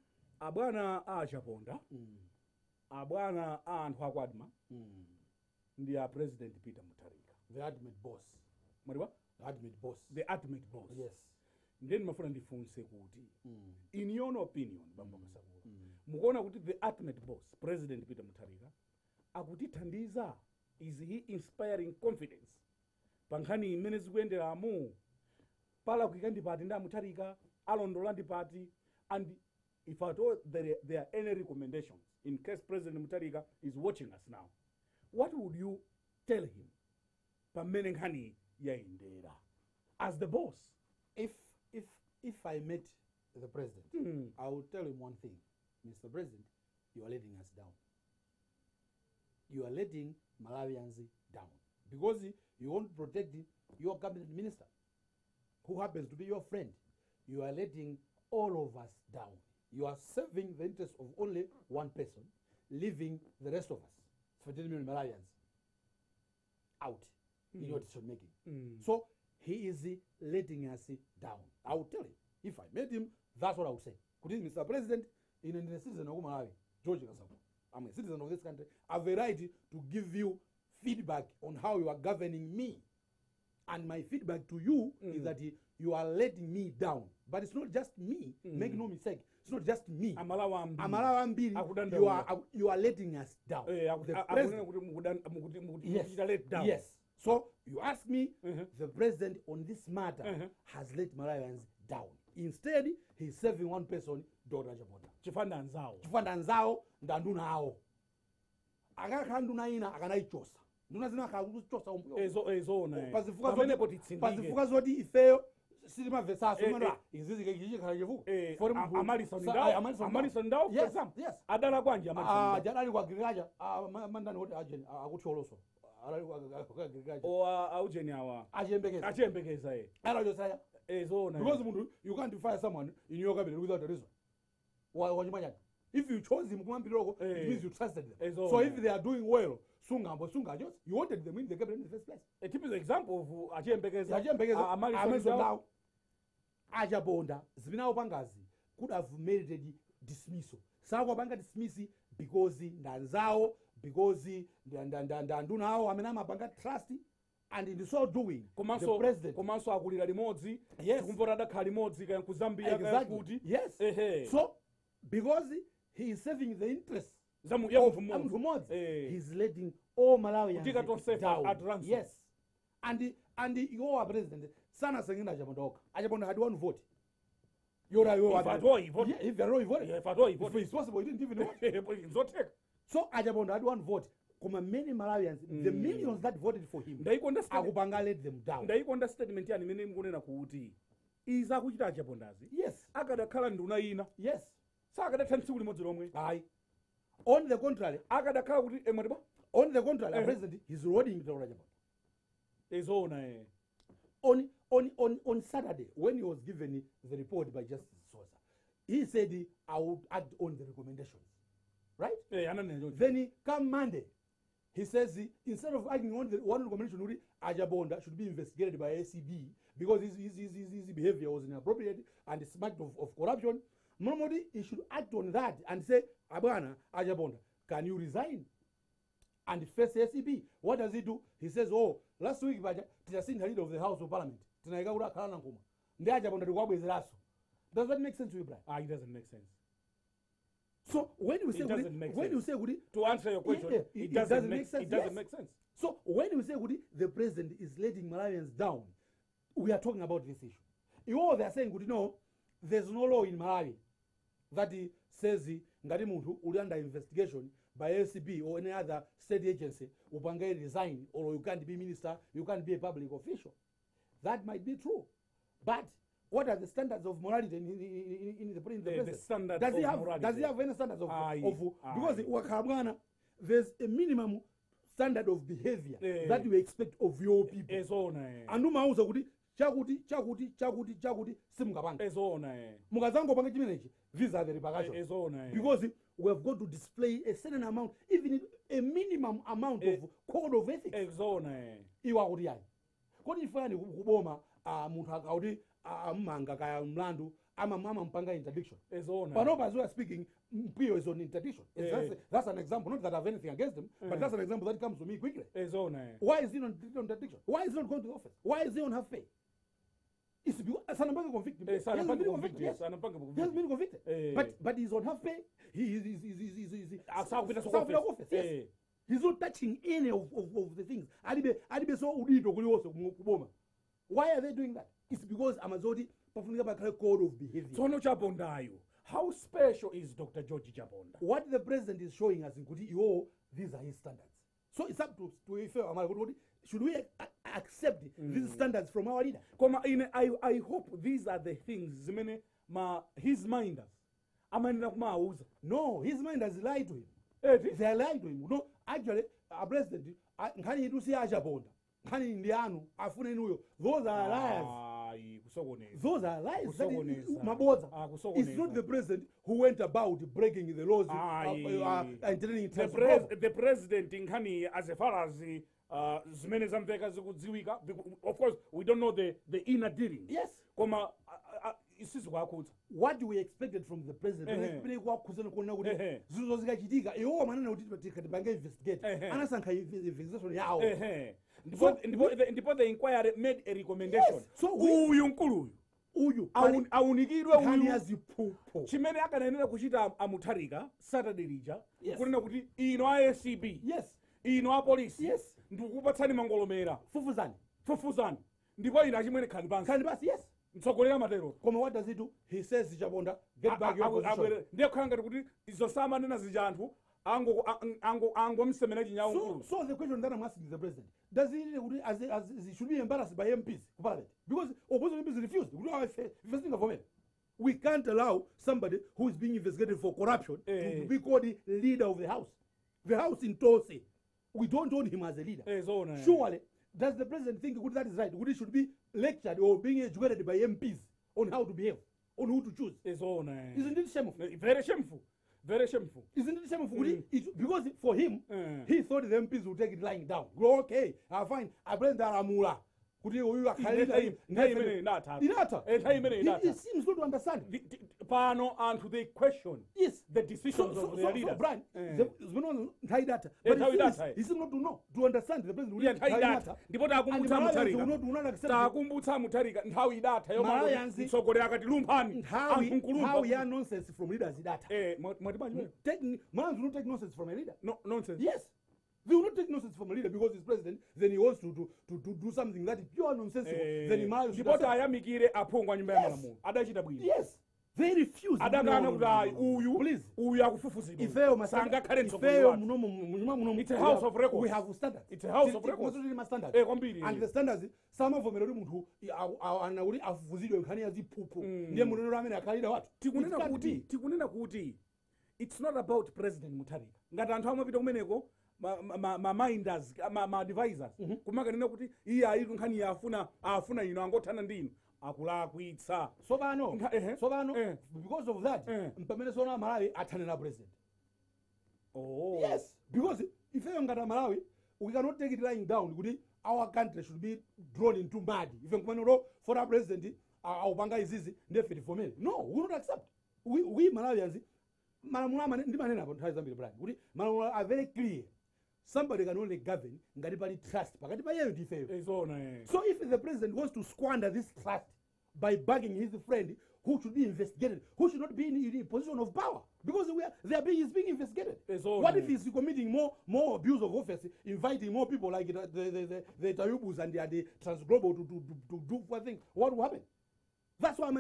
Abwana a Chaponda, mm. abwana a anthu akwadma, mm. ndi a President Peter Mutharika. The ultimate boss. Mariwa? The ultimate boss. The ultimate boss. Yes. Ndeni mafuna ndifunse kuti, mm. in your opinion, Bamba mm. Kasakula, mm. mukuona kuti the ultimate boss President Peter Mutharika akutithandiza, is he inspiring confidence pankhani imene zikuyenderamu pala kuika ndipati nda Mutharika alondola ndipati, and if at all there, there are any recommendations in case President Mutharika is watching us now, what would you tell him pamene nkhani yaendera as the boss? If if if I met the president, mm. I would tell him one thing. Mister President, you are letting us down. You are letting Malawians down. Because you want to protect your cabinet minister, who happens to be your friend. You are letting all of us down. You are serving the interest of only one person, leaving the rest of us, fifteen million Malawians, out mm. in your decision making. Mm. So he is letting us down. I would tell him. If I met him, that's what I would say. Could he, Mister President, in a citizen of Malawi, George Kasakula, I'm a citizen of this country, I have a right to give you feedback on how you are governing me. And my feedback to you mm. is that you are letting me down. But it's not just me, mm. make no mistake. It's not just me. Amalawa Ambili, you are you are letting us down. Yes. Yes. So you ask me, uh-huh. the president on this matter uh-huh. has let Malawians down. Instead, he's serving one person, Doctor Chaponda. Chifanda nzao. Chifanda nzao, ndanduna ao. Agaka nduna ina, akanaichosa. Nduna zina akakuchosa umpuyo. Ezo, ezo na. Pazifuka zoti ifeo, silima vesasu, mwanda, izizi kekiji karajevu. Amalison ndao, Amalison ndao, for example. Yes. Adala kwanji Amalison ndao. Jadali kwa girigaja, mandani hoti ajeni, akucholoso. O aujeni awa. Ajembekeza. Ajembekeza eh. Ala josaya. Ezo na. Because mundu, you can't fire someone in your cabinet without a reason. Wajimanya. If you chose him kumambiroko, Eh. it means you trusted them. Ezo, So eh. if they are doing well, sungambo sungajos, you wanted them in the cabinet in the first place. A typical example of achiyembekeza Achiyembekeza, amali amaliso sondawo. ndawo. Achabonda zibinawo pangazi could have merited dismissal. Sakwapanga dismiss because ndanzawo, because ndanduna awo amene amapanga trust, and in so doing the Komanso president. komanso akulira limodzi. Yes. Tikumvora adakhala limodzi kaya ku Zambia kaya Exactly. kuti. Yes. Ehe. So because he is serving the interests Zamu ya of munthu Muthu mmodzi. Mmodzi, Eh. he's letting all Malawians Kutika tonse down. at ransom. Yes. And the, and the, your president, sana sengina Achaponda oka. Achaponda had one vote. You're right. If at all he voted. Yeah, if you're right, he voted. Yeah, if at all he If voted. it's possible, he didn't even vote. Nzoteka. So Achaponda had one vote. Kuma many Malawians, the Mm. millions that voted for him, Ndaikonda statement. akupanga let them down. Ndaikonda statement yani imene mukunena kuti iza kuchita achapondazi. Yes. Akadakhala nduna ina. Yes. Sakadatha tsiku limodzi lomwe. Aye. On the contrary, Akadakhala kuti emwatiba. on the contrary, Eh. the president is rewarding Doctor Achaponda. Ezona eh. On, on, on, on Saturday, when he was given the report by Justice Sosa, he said he, I would act on the recommendations. Right? Eh ananena choncho. Then he come Monday, he says he, instead of acting on the one recommendation, Uri Ajabonda should be investigated by A C B because his, his, his, his, his behavior was inappropriate and smart of, of corruption. Normally, he should act on that and say, Abana, Ajabonda, can you resign? And face A C B. What does he do? He says, oh, last week, Tia seen the leader of the House of Parliament. Tinaigaura Kalana Kuma. Nde Ajabonda Ruwabu is Raso. Does that make sense to you, Brian? Ah, it doesn't make sense. So when you say It doesn't Uri- make when sense. you say Uri, To answer your question, yeah, it, it doesn't, doesn't make, make sense, It doesn't yes. make sense. so when you say Uri, the president is letting Malawians down, we are talking about this issue. You know, they are saying, Uri, no, there's no law in Malawi that he says he ngati munthu uli under investigation by A C B or any other state agency upange resign or you can't be minister, you can't be a public official. That might be true, but what are the standards of morality in, in, in, in the, in the The, the president? standard Does of he have morality. does he have any standards of, Aye, of aye. because wakhabwana there's a minimum standard of behavior Eh. that you expect of your people. Ezona eh. Andumauza kuti chakuti chakuti chakuti chakuti simungapanga Ezona eh. mukazangopanga chimenechi, these are the repercussions. Ezona eh. Because we have got to display a certain amount, even a minimum amount Eh. of code of ethics. Ezona eh. Iwa kuti yani kodi ifani kuboma ah, munthu akauti amanga kaya mlandu ama mama mpanga interdiction. Ezona. Panopa as we are speaking, Mpio is on interdiction. It's Eh. That's, that's an example, not that I have anything against him, but Eh. that's an example that comes to me quickly. Ezona eh. Why is he on interdiction? Why is he not going to the office? Why is he on half pay? It's because Sanambanga convicted. Eh, He hasn't sanapanga been convicted, convicted, yes, yes. sanapanga He hasn't convicted. been convicted. Eh. But but he's on half pay. He is he's, he's, he's, he's, he's, Asakupita Sakupita ku office. office. Yes. Eh. He's not touching any of, of, of the things. Alibe alibe so udito kuli wose kuboma. Why are they doing that? It's because Amazodi pafunika pa code of behavior. Tsono Chapondayo. How special is Doctor George Chaponda? What the president is showing us in Kuti, yo, these are his standards. So it's up to to Ife Amara Kuti, should we a- a- accept these standards from our leader? Koma ine I I hope these are the things zimene ma his minders. Amanena kumauza. No, his mind has lied to him. Eti? They are lying to him. No, actually, our president, nkhani itu si Achaponda. Nkhani ndi anu, afuna inuyo. Those are liars. Ayi kusokoneza. Those are lies. That is Kusokoneza. mabodza. Ah, kusokoneza. It's not the president who went about breaking the laws, uh, Aye. uh, uh, entering The, into pres the president nkhani as far as the uh, zimene zamveka zikudziwika, becau- of course we don't know the the inner dealings. Yes. Koma uh, uh, isizi kwakhutsa. What we expected from the president, Ehe. pene kwakhuzana kuona kuti Ehe. zinthu zikachitika, iwo manena kuti tikati investigate. Ehe. Anasankha investigation yawo. Ehe. Ndipo So, ndipo the ndipo the inquiry made a recommendation. Yes. So we- uyu nkuluyu Uyu Aun- awunikidwe nkhani uyu yaziphupho. chimene akanenera kuchita amutharika Saturday lija Yes. kunena kuti ino a A C B Yes. ino a polisi Yes. ndikukupatsani mangolomera Fufuzani. fufuzani ndipo ino achimwene khani pansi Khani basi, yes. mtsogolera matero Koma what does he do? He says Chaponda, get back your position. ndiye kukhala ngati kuti izo samanena zija anthu ango ango angomsemera chinyawo So, nkulu so the question that I'm asking the president, does he really, as, as, as he should be embarrassed by M Ps, for parliament? Because opposition M Ps refused. We don't have investing of We can't allow somebody who is being investigated for corruption Eh. to be called the leader of the house. The house in Tosi. We don't own him as a leader. Eh, zona eh. Surely, does the president think good that is right? Good, he should be lectured or being educated by M Ps on how to behave, on who to choose. Eh, zona eh. Isn't it shameful? Eh, very shameful. very shameful. Isn't it shameful? Mm. It, because for him, Mm. he thought the M Ps would take it lying down. Go, okay, uh, fine. I blame the Aramula. Could you Nthawi imene inatha. Inata. Eh, nthawi imene He, inatha. he seems not to understand. Di- di- pano anthu they question Yes. the decisions So, so, of so, their so, leaders. Brian, Eh. the, the nthawi data. Eh, But nthawi he seems, data. he seems not to know, to understand the president. Iya nthawi idatha. Ndipo And takumbutsa Malawians will Mutharika. not, will not accept it. Takumbutsa Mutharika nthawi idatha yomwe Malawians- mtsogoleri akati lumphani. How we, Anthu how we nkulumpa. are nonsense from leaders data. Eh, mwati bwanji. Take, Malawians will not take nonsense from a leader. No nonsense. Yes. They will not take nonsense from a leader because he's president, then he wants to, to, to, to do something that is pure nonsensical. Eh, Then he might ndipo tayamikire aphungu a nyumba ya malamulo. Adachita bwino. Yes. They refuse. Adakana kuti ayi uyu Please. uyu akufufuzidwa. Ifeyo masanga Sangakhale ifeyo mtsogoleri wathu. muno muno muno It's a house of records. We have standards. It's a house Tili- of tili- records. tili ma standards. Eh, kwambiri. And the standards samavomera kuti munthu ana kuti afufuzidwe nkhani ya ziphuphu. Ndiye munono amene akhalira watu. tikunena It can't kuti be. tikunena kuti it's not about president Mutharika. Ngati anthu amapita kumeneko ma, ma, ma minders ma, ma advisors kumakanena kuti iye ayitu nkhani ya afuna afuna ino angothana ndinu akulakwitsa. So bano, Nka- ehe. so bano, Eh. because of that, Eh. mpamene sona Malawi athane na president. Oh. Yes, because if you ngata Malawi, we cannot take it lying down. Kuti our country should be drawn into mud. If you kumano for our president, our banga is easy, definitely for me. No, we will not accept. We we Malawians, Malamula ndi manena about Zambia brand. Kuti Malamula are very clear. Somebody can only govern ngati pali trust. Pakati pa yeyo ndi ifeyo. Ezona eh. So if the president wants to squander this trust by bugging his friend who should be investigated, who should not be in, in a position of power, because we are, they are being, he's being investigated. It's all What right. if he's committing more more abuse of office, inviting more people like the the the, the, the Tayubus and the, the Transglobal to, to, to, to do what thing? What will happen? That's why I'm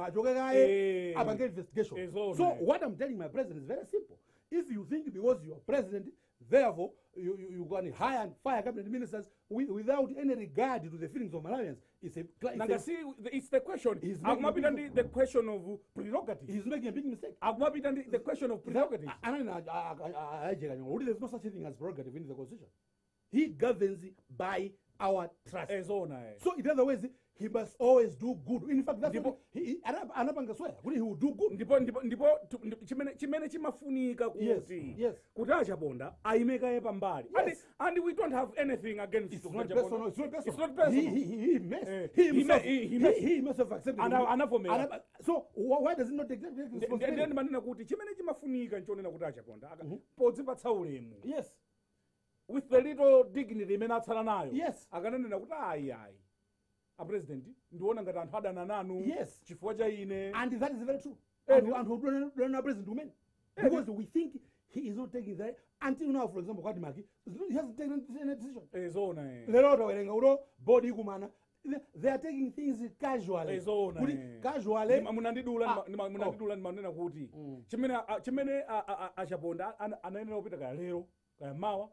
Eh. about investigation. It's all So right. what I'm telling my president is very simple. If you think because you are president, therefore you you, you can hire and fire cabinet ministers with, without any regard to the feelings of Malawians, it's a, it's Nanga a see it's the question. He's making Akumapita a ndi big- the question of prerogative. he's making a big mistake. Akumapita ndi the question of prerogative. Anani ajeka nyongo. There's no such a thing as prerogative in the constitution. He governs by our trust. Ezona eh. So in other words, he must always do good. In fact, that's Ndipo- what he, he anap- anapanga swear. Kuti he will do good. ndipo ndipo ndipo tu- ndi- chimene chimene chimafunika Yes, kuti yes. kuti achaponda ayimekaye pambali. And, Yes. and we don't have anything against It's Dr. not Chaponda. personal. It's not personal. It's not personal. He, he, he messed. Eh, he he himself. me- he- He, he he, messed. himself accepted. Ana- it. anavomera. Ana- So wh- why does he not take that take Ndi- ndi- responsibility? ndiyeni manena kuti chimene chimafunika nchonena kuti achaponda aka podzipatsa ulemu Yes. with the little dignity imene atsala nayo. Yes. Akananena kuti ayi ayi a president ndiona ngati anthu adana nanu Yes. chifukwa cha ine. And that is very true. Eh, And, no. and who don't don't know president women. Because we think he is not taking that until now, for example, Kadimaki, he hasn't taken any decision. Ezona eh. Lero tawerenga ulo body kumana. They they are taking things casually. Ezona Kuti eh. casually. Ndima- munandidula Ah, ndima- munandidula ndimanena kuti chimene a- chimene a- a- a- achaponda ana- anayenera kupita kaya lero kaya mawa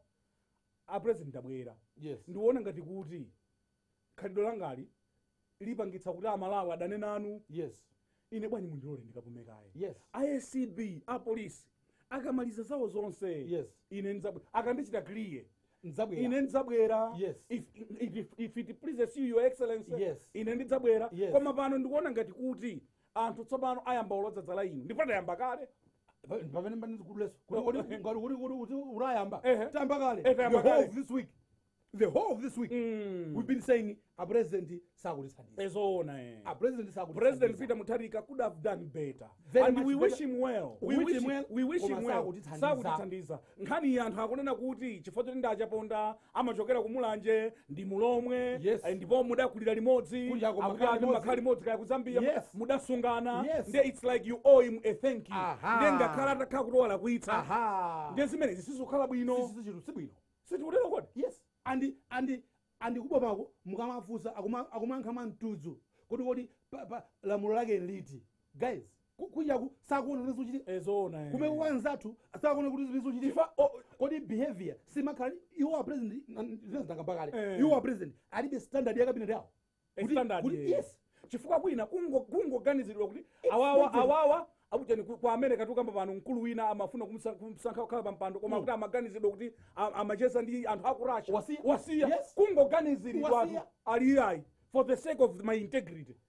a president abwera. Yes. Ndiwona ngati kuti khalidwe langali lipangitsa kuti amalawi adane nanu. Yes. Ine bwanyi mundilole ndikapumekaye. Yes. A S C B a polisi akamaliza zawo zonse. Yes. Ine ndzabwera akandichita clear. Nzabwera. Ine ndidzabwera. Yes. If, if, if it pleases you your excellency. Yes. Ine ndidzabwera. Yes. Koma pano ndikuona ngati kuti anthu tsopano ayamba uladzadzala ino. Ndipo tayamba kale. pamene mbani kuleso kuti ngati kuti kuti kuti urayamba Ehe. tayamba kale Eh, the tayamba whole kale. of this week the whole of this week Mm. we've been saying a president sakutithandiza Ezona eh. a president sakutithandiza President Peter Mutharika could have done better. Very And much we wish better. him well. We wish him him- well, We wish koma him well. sakutithandiza. Sakutithandiza. Nkhani iyi anthu akunena kuti chifukwa choti ndi achaponda amachokera kumulanje ndi mulomwe. Yes. eh, ndipo mudakulira limodzi. Kunja kwa akukhala makhala ndi limodzi. makhala limodzi kaya ku Zambia. Yes. Mudasungana. Yes. Ndiye it's like you owe him a thank you. Aha. Ndiye ngakhala atakhala kuti walakwitsa. aha Ndiye zimene zisizokhala bwino. sisi chitu sibwino Sitikutero kodi. yes and and and kubomako mukamafusa akuma akumankha mantudzu kuti kuti pa- pa- lamulo lake liti guys ku- kunjaku sakuona kuti zikuchitika Ezona eh. kumene wanzathu sakuona kuti zikuchitika Chifa- oh, kodi behavior simakhala iwo a president ndakambakale Eh. iwo a president alibe standard ya cabinet yawo a Kuti- standard, kuti- yeah. yes chifukwa kwina kungo- kungoganiziridwa kuti awawa Exactly. awawa akuchani ku- kwa America tukamba pano mkulu wina amafuna kumsa- kumsankha kukhala pampando koma kuti amaganiziridwa kuti a- amacheza ndi anthu aku Russia Wasiya. wasiya Yes. kungoganiziridwa Wasiya. anthu aliyayi for the sake of my integrity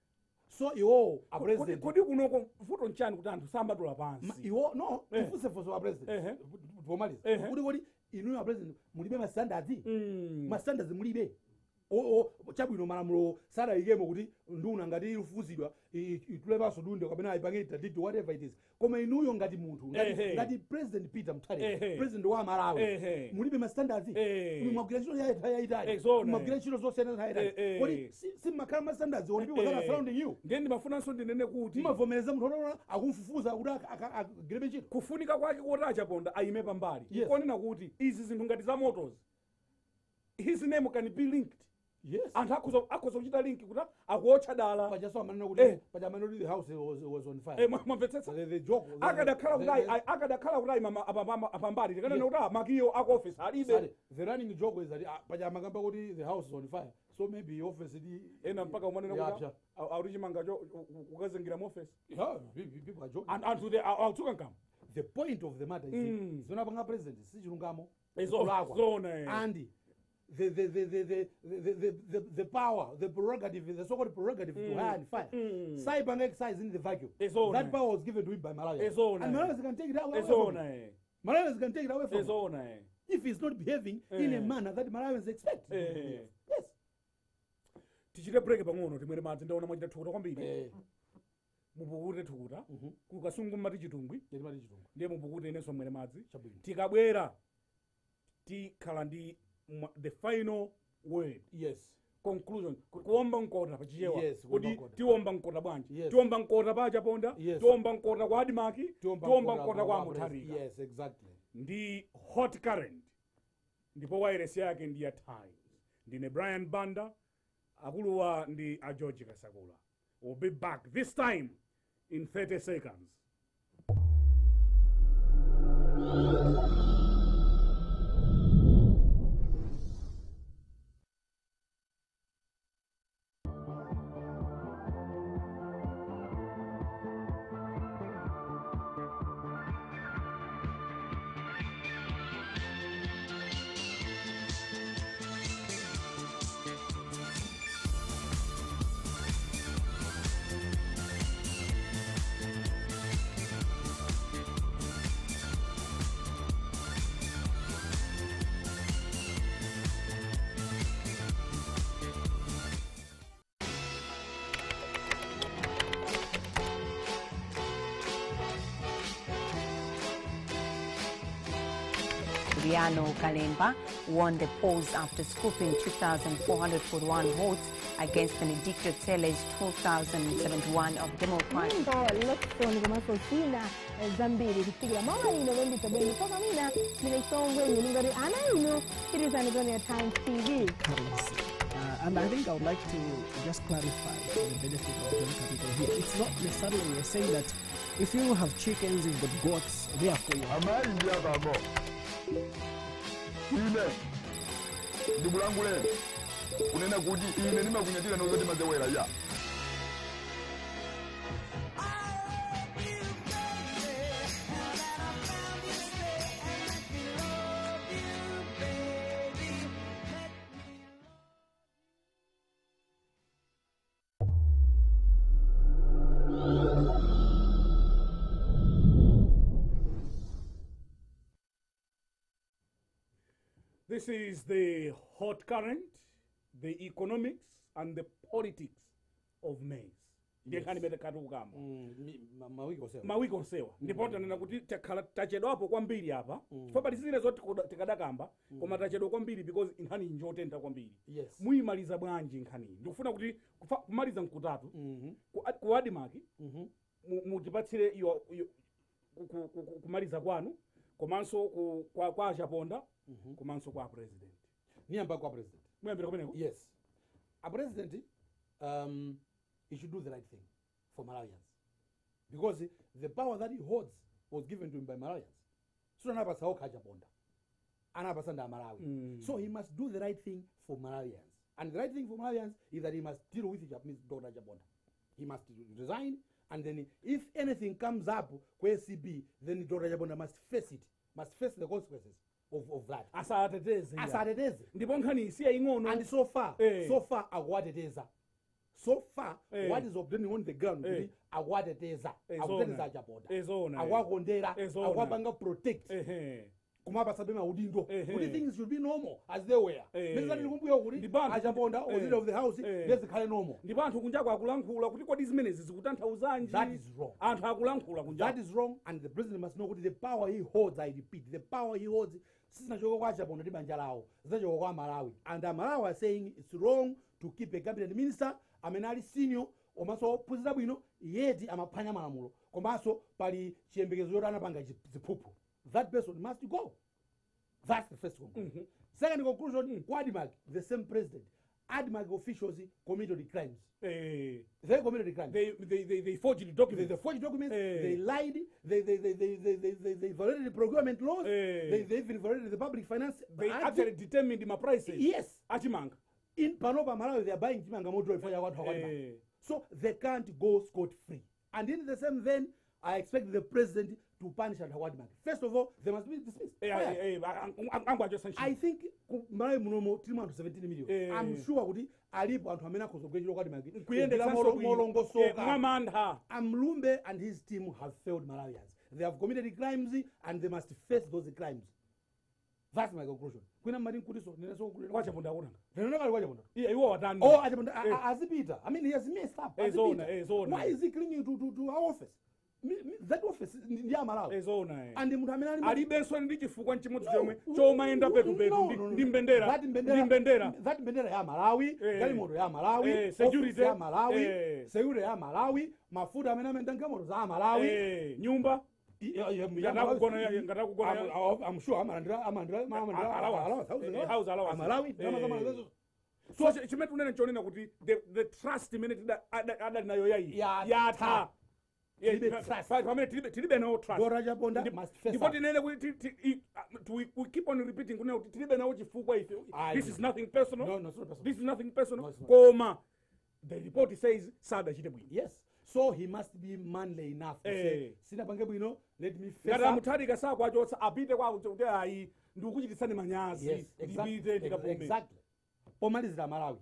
so iwo a Kodi- president kodi kunoko vuto nchani kuti anthu sambadula pansi Ma- iwo no Eh. tifunse funso wa president Ehe. pomaliza Ehe. kuti kodi inuyo a president mulibe ma standards Mm. ma standards mulibe o o chabwino malamulo sadayikemo kuti nduna ngati ilufuzidwa itulepanso dunde kapena ayipange tadidi whatever it is koma inuyo ngati munthu ngati, Ehe. ngati president Peter Mutharika Ehe. president wa Malawi Ehe. mulibe ma standards Eh. inu mwagwira ntchito yayitali Eh, zona. mwagwira ntchito zosiyana Eh, yayitali eh. kodi si- simakhala ma standards on people that are Eh. surrounding you ndiye ndimafunanso ndinene kuti timavomereza munthu onaona akumfufuza kuti aka- aka- agwirebe ntchito kufunika kwake kuti achaponda ayime pambali Yes. konena kuti izi zinthu ngati za motos his name can be linked yes anthu akhoza akhoza kuchita link kuti akuotcha dala pachaso amanena kuti Eh. pachamanena kuti the house was, was on fire Eh, mwa- mwamvetsetsa the, the joke akadakhala kuti ayi- the, ayi- akadakhala kuti ayima apambali tikanena Yes. kuti ah, makiyo aku office Sorry, alibe the running joke is that uh, pachamakamba kuti the house is on fire so maybe office ili ena mpaka umanena Yeah, kuti sure. auri chimangacho kukazingira mu office yeah, pe- pe- people are joking. and anthu the awatsuka nkama The point of the matter is Mm. zona panga president si chilungamo Izo- kulakwa. zona, eh. and the the the the the the the the, the power the prerogative the so-called prerogative to hire and fire Mm. cyber exercise in the vacuum Izo, that eh. power was given to him by Malawi Izo, and eh. Malawi can take it away from ezona him. eh Malawi can take it away from him ezona eh if he's not behaving in Eh. a manner that Malawians expect Eh. yes tichite break pang'ono timwere madzi ndaona mwachita thukuta kwambiri eh mupukute thukuta mhm kukasungu mmati chitumbwi yeti mali chitungu ndiye mupukute inenso mwere madzi chabwino tikabwera tikhala ndi mwa- the final word yes conclusion ku- kuomba mkota pachichewa Yes, kuomba kuti mkota. tiomba mkota bwanji Yes. tiomba mkota pa achaponda Yes. tiomba mkota kwa adimaki Tiomba tiomba mkota mkota kwa kwa Mutharika. Mutharika Yes, exactly. ndi hot current ndipo wireless yake ndi ya times ndine Brian Banda akuluwa ndi a George Kasakula we'll be back this time in thirty seconds. Riano Kalemba won the polls after scooping two thousand four hundred forty-one votes against Benedicto Tele's two thousand seventy-one of Democrat. Mungo election komanso zina eh, zambiri kufikira mama ino londita bweni paka mina nilisongwe ningari ana ino tirizanigonia Times T V. currency. Uh, and I think I would like to just clarify for the benefit of the people here. It's not necessarily we're saying that if you have chickens, you've got goats, they are for you. amaingi akago ine ndikulanguleni kunena kuti ine ndimakunyatira nozoti mazewera ya This is the hot current, the economics and the politics of maize. Ndiye nkhani imene kati ukamba. Mm, mi- ma- mawiki osewa. Mawiki onsewa. Ndipo tanena kuti takhala tachedwapo kwambiri apa. Chifukwa pali zina zoti tikuda- tikadakamba koma tachedwa kwambiri because nkhani njotentha kwambiri. Yes. Muyimaliza bwanji nkhani. Ndikufuna kuti kufa- kumaliza mkutatu Mhm. ku ku adimaki Mhm. mu- mutipatsire iyo iyo- ku- ku- ku- ku- kumaliza kwanu komanso ku- kwa kwa achaponda Mhm. komanso kwa president. Niyamba kwa president. Muyambira kumeneko? Yes. A president, um, he should do the right thing for Malawians. Because the power that he holds was given to him by Malawians. So anapasa ho kachaponda. Anapasa nda Malawi. Mm. So he must do the right thing for Malawians. And the right thing for Malawians is that he must deal with Japanese Doctor Chaponda. He must resign, and then if anything comes up with C B, then Doctor Chaponda must face it, must face the consequences of, of that. Asateteze. Asateteze. Ndipo nkhani isiya ing'ono. And so far, Eh. so far akuwateteza. so far Eh. what is obtaining on the ground Eh. kuti akwateteza Eh, akuteteza zona. achaponda Eh, zona, eh. akwakondera Eh, zona. akwapanga protect ehe kumapasa maudindo Ehe. kuti things should be normal as they were Eh. mesati likumbuyo kuti Ndibantu- achaponda Eh. or leader of the house Eh. lezikhale normal. ndipo anthu kunjako akulankhula kuti kodi zimenezi zikutanthauzanji That is wrong. anthu akulankhula That kunjako is wrong, and the president must know kuti the power he holds, I repeat, the power he holds sisinachoka kwa achaponda ndi banja lawo zinachoka kwa Malawi, and Malawi are saying it's wrong to keep a cabinet minister amene ali senior omaso ophunzira bwino yeti amaphwanya malamulo komanso pali chiyembekezo yoti anapanga chi- ziphuphu. That person must go. That's the first conclusion. Second conclusion, kwa Admark, the same president, Admark officials committed crimes. Eh, They committed crimes. they, they, they, they forged They, documents they forged documents, Eh. they lied, they they, they, they, they, they, they, they violated the procurement laws, Eh. they, they even violated the public finance. they Act. actually determined my prices Yes. achimanga In Panopa, Malawi, they are buying chimanga motor before you want to Eh. So they can't go scot-free. And in the same vein, I expect the president to punish at Howard Mark. First of all, they must be dismissed. Eh, Fired. eh, eh, angwajo sanction I think ku- Malawi munomo three to seventeen million. Eh. I'm sure kuti alipo anthu amene akuzogwechera kwa Admark. kuyendetsa Molo- bwino. molongosoka. Eh, mwamantha Amlumbe and his team have failed Malawians. They have committed crimes and they must face those crimes. That's my conclusion. Kwina mari nkutiso neneso kulera. kwachaponda akunanga Nenona kali kwachaponda. iye iwo watani Oh, achaponda Eh. azipita. I mean he has messed up. Eh, zona, Azipita. eh, zona. Why is he clinging to to to our office? Mi- mi- That office ndi ya Malawi. ezona eh. And munthu amene ali alibenso ndi chifukwa chimodzi No, chomwe no, chomayenda petu no, petu no, ndi- no, no. ndi mbendera That ndi mbendera- mbendera that mbendera ya Malawi, Eh. galimoto ya Malawi, Eh, office security. ya Malawi, Eh. security ya Malawi, mafuta amene amenda ngamoto za Malawi. Eh, nyumba Ngatakugona- ngatakugona- I'm, I'm sure Amandra, Amandra, Amandra, Allowance. Eh, house allowance. Malawi, Eh. Malawi. so chi- chimene tunene chonena kuti the, the trust imene tida- ada- adali nayo yayi Yatha. yatha Yeah, Tilibe pa- trust. pa- pamene tilibe tilibe nawo trust Bora Chaponda Ndi- must face ndipo up. tinene kuti ti- ti- i- uh, to- we- we keep on repeating kunena kuti tilibe nawo chifukwa ife Aye. this is nothing personal No, no, it's not personal. this is nothing personal No, it's not. koma the report says sadachite bwino Yes. So he must be manly enough to Eh. say, sina pange bwino, let me face ngati up. amutharika sakwachotsa apite kwawo kuti ayi ndikukuchititsani manyazi Yes, exactly. ndipite Ex- ndikapume Exactly. Pomalizira Malawi.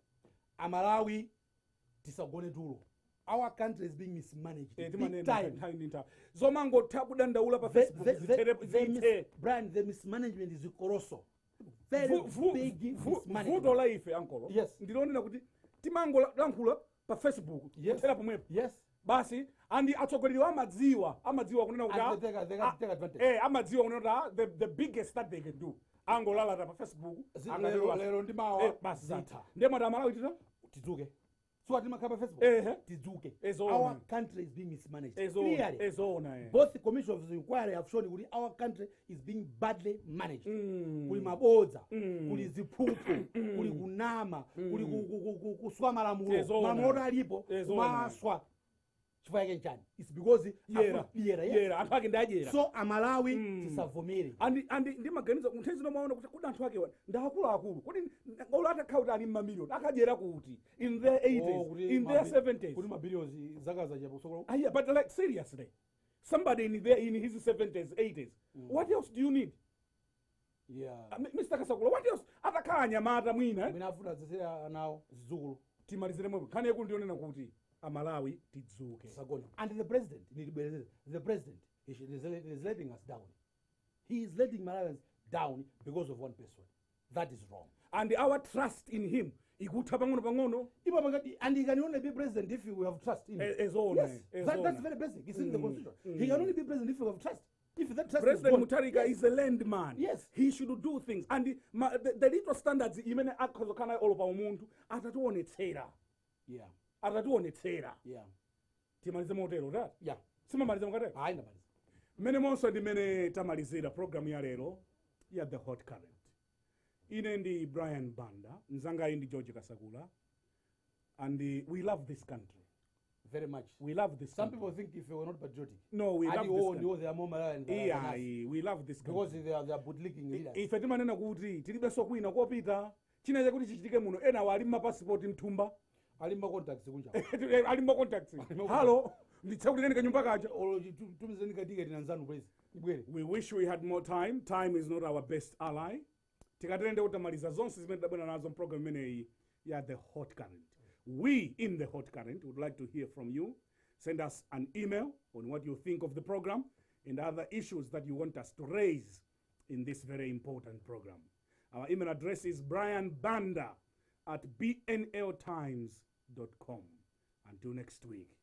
Amalawi tisagone tulo. Our country is being mismanaged. Eh, Big timanena time. nthawi ndi nthawi zomangotha kudandaula pa The, facebook the, the, zitere- the, zithe mis- Brian, the mismanagement is colossal. Very Vu- vu- big vu- mismanagement. vuto la ife ankolo Yes. ndilonena kuti timangolankhula pa facebook Yes. kuthera pomwepo Yes. basi andi atsogoleri amadziwa amadziwa kunena kuti And ah, they take- they ah, take advantage. eh amadziwa kunena kuti ah, the, the biggest that they can do angolalata pa facebook Zi- angatero lero- basi. lero ndi mawa, Eh, basi zitha. zitha ndiye mwati amalawi tita Tidzuke. So what makapa Facebook? Ehe. Tidzuke. Ezona. Our country is being mismanaged. ezona Clearly. ezona eh. Both the commissions of inquiry have shown that our country is being badly managed. Mm. Kuli mabodza, Mm. kuli ziphuphu, kuli kunama, kuli ku- ku- ku- ku- kuswa malamulo. Ezona. Malamulo alipo, Ezona. maswa. Chifukwa chake nchani? It's because yera afu- yera, yes. yera anthu ake ndi adyera So amalawi Mm. tisavomere. andi andi ndimaganiza nthawi zino maona kuti kudi anthu ake wa- ndi akuluakulu kuti olo atakhala kuti ali mmamiliyoni akadyera kuti in their Oh, eighties kuti in their mabi- seventies Kuti mabiliyoni zaka zachaposokolo. Ah, yeah, but like seriously somebody in there in his seventies eighties what else do you need Yeah. uh, Mr Kasakula what else atakhala anyamata mwina eh? Mina afuna zisera anawo zidzukulu. timalizire mwebwe nkhani yeku ndionena kuti amalawi tidzuke Sagona. And the president, the president he should- is let- is letting us down. He is letting Malawians down because of one person. That is wrong. and our trust in him ikutha pang'ono pang'ono Ibo makati- And he can only be president if you have trust in him. E- ezona, Yes, ezona. that, that's very basic. It's in the Mm, constitution. mm. He can only be president if you have trust. If that trust President is gone, Mutharika yes. is a landman. Yes. He should do things. And the, ma, the, the little standards imene akhozokana all pa umuntu atatiwonetsera. Yeah, Atatiwonetsera. yeah, Timalize motero that. yeah. Simamalize mukatero. Hayi ndabaliza. Mene monso ndimene tamalizira program ya lero ya The Hot Current. Ine ndi Brian Banda, mzangayi ndi George Kasakula. And uh, we love this country. Very much. We love this Some country. people think if we were not patriotic, No, we and love you this all country. know they are more Malawian than Yeah, us. we love this country. Because they are, they are bootlicking leaders. Ife timanena kuti tilibenso kwina kopita chinacha kuti chichitike muno ena wali mapasipoti mthumba Alimba contacts kunja. ali ma contacts halo nditsakulireni kanyumba kacha Olo tumizeni katika tinanzanu please. Ibwere. we wish we had more time time is not our best ally tikatende kutamaliza zonse zimene tidabwera nazo program imeneyi ya The Hot Current We in the Hot Current would like to hear from you. Send us an email on what you think of the program and other issues that you want us to raise in this very important program. Our email address is brian banda at b n l times dot com. Until next week.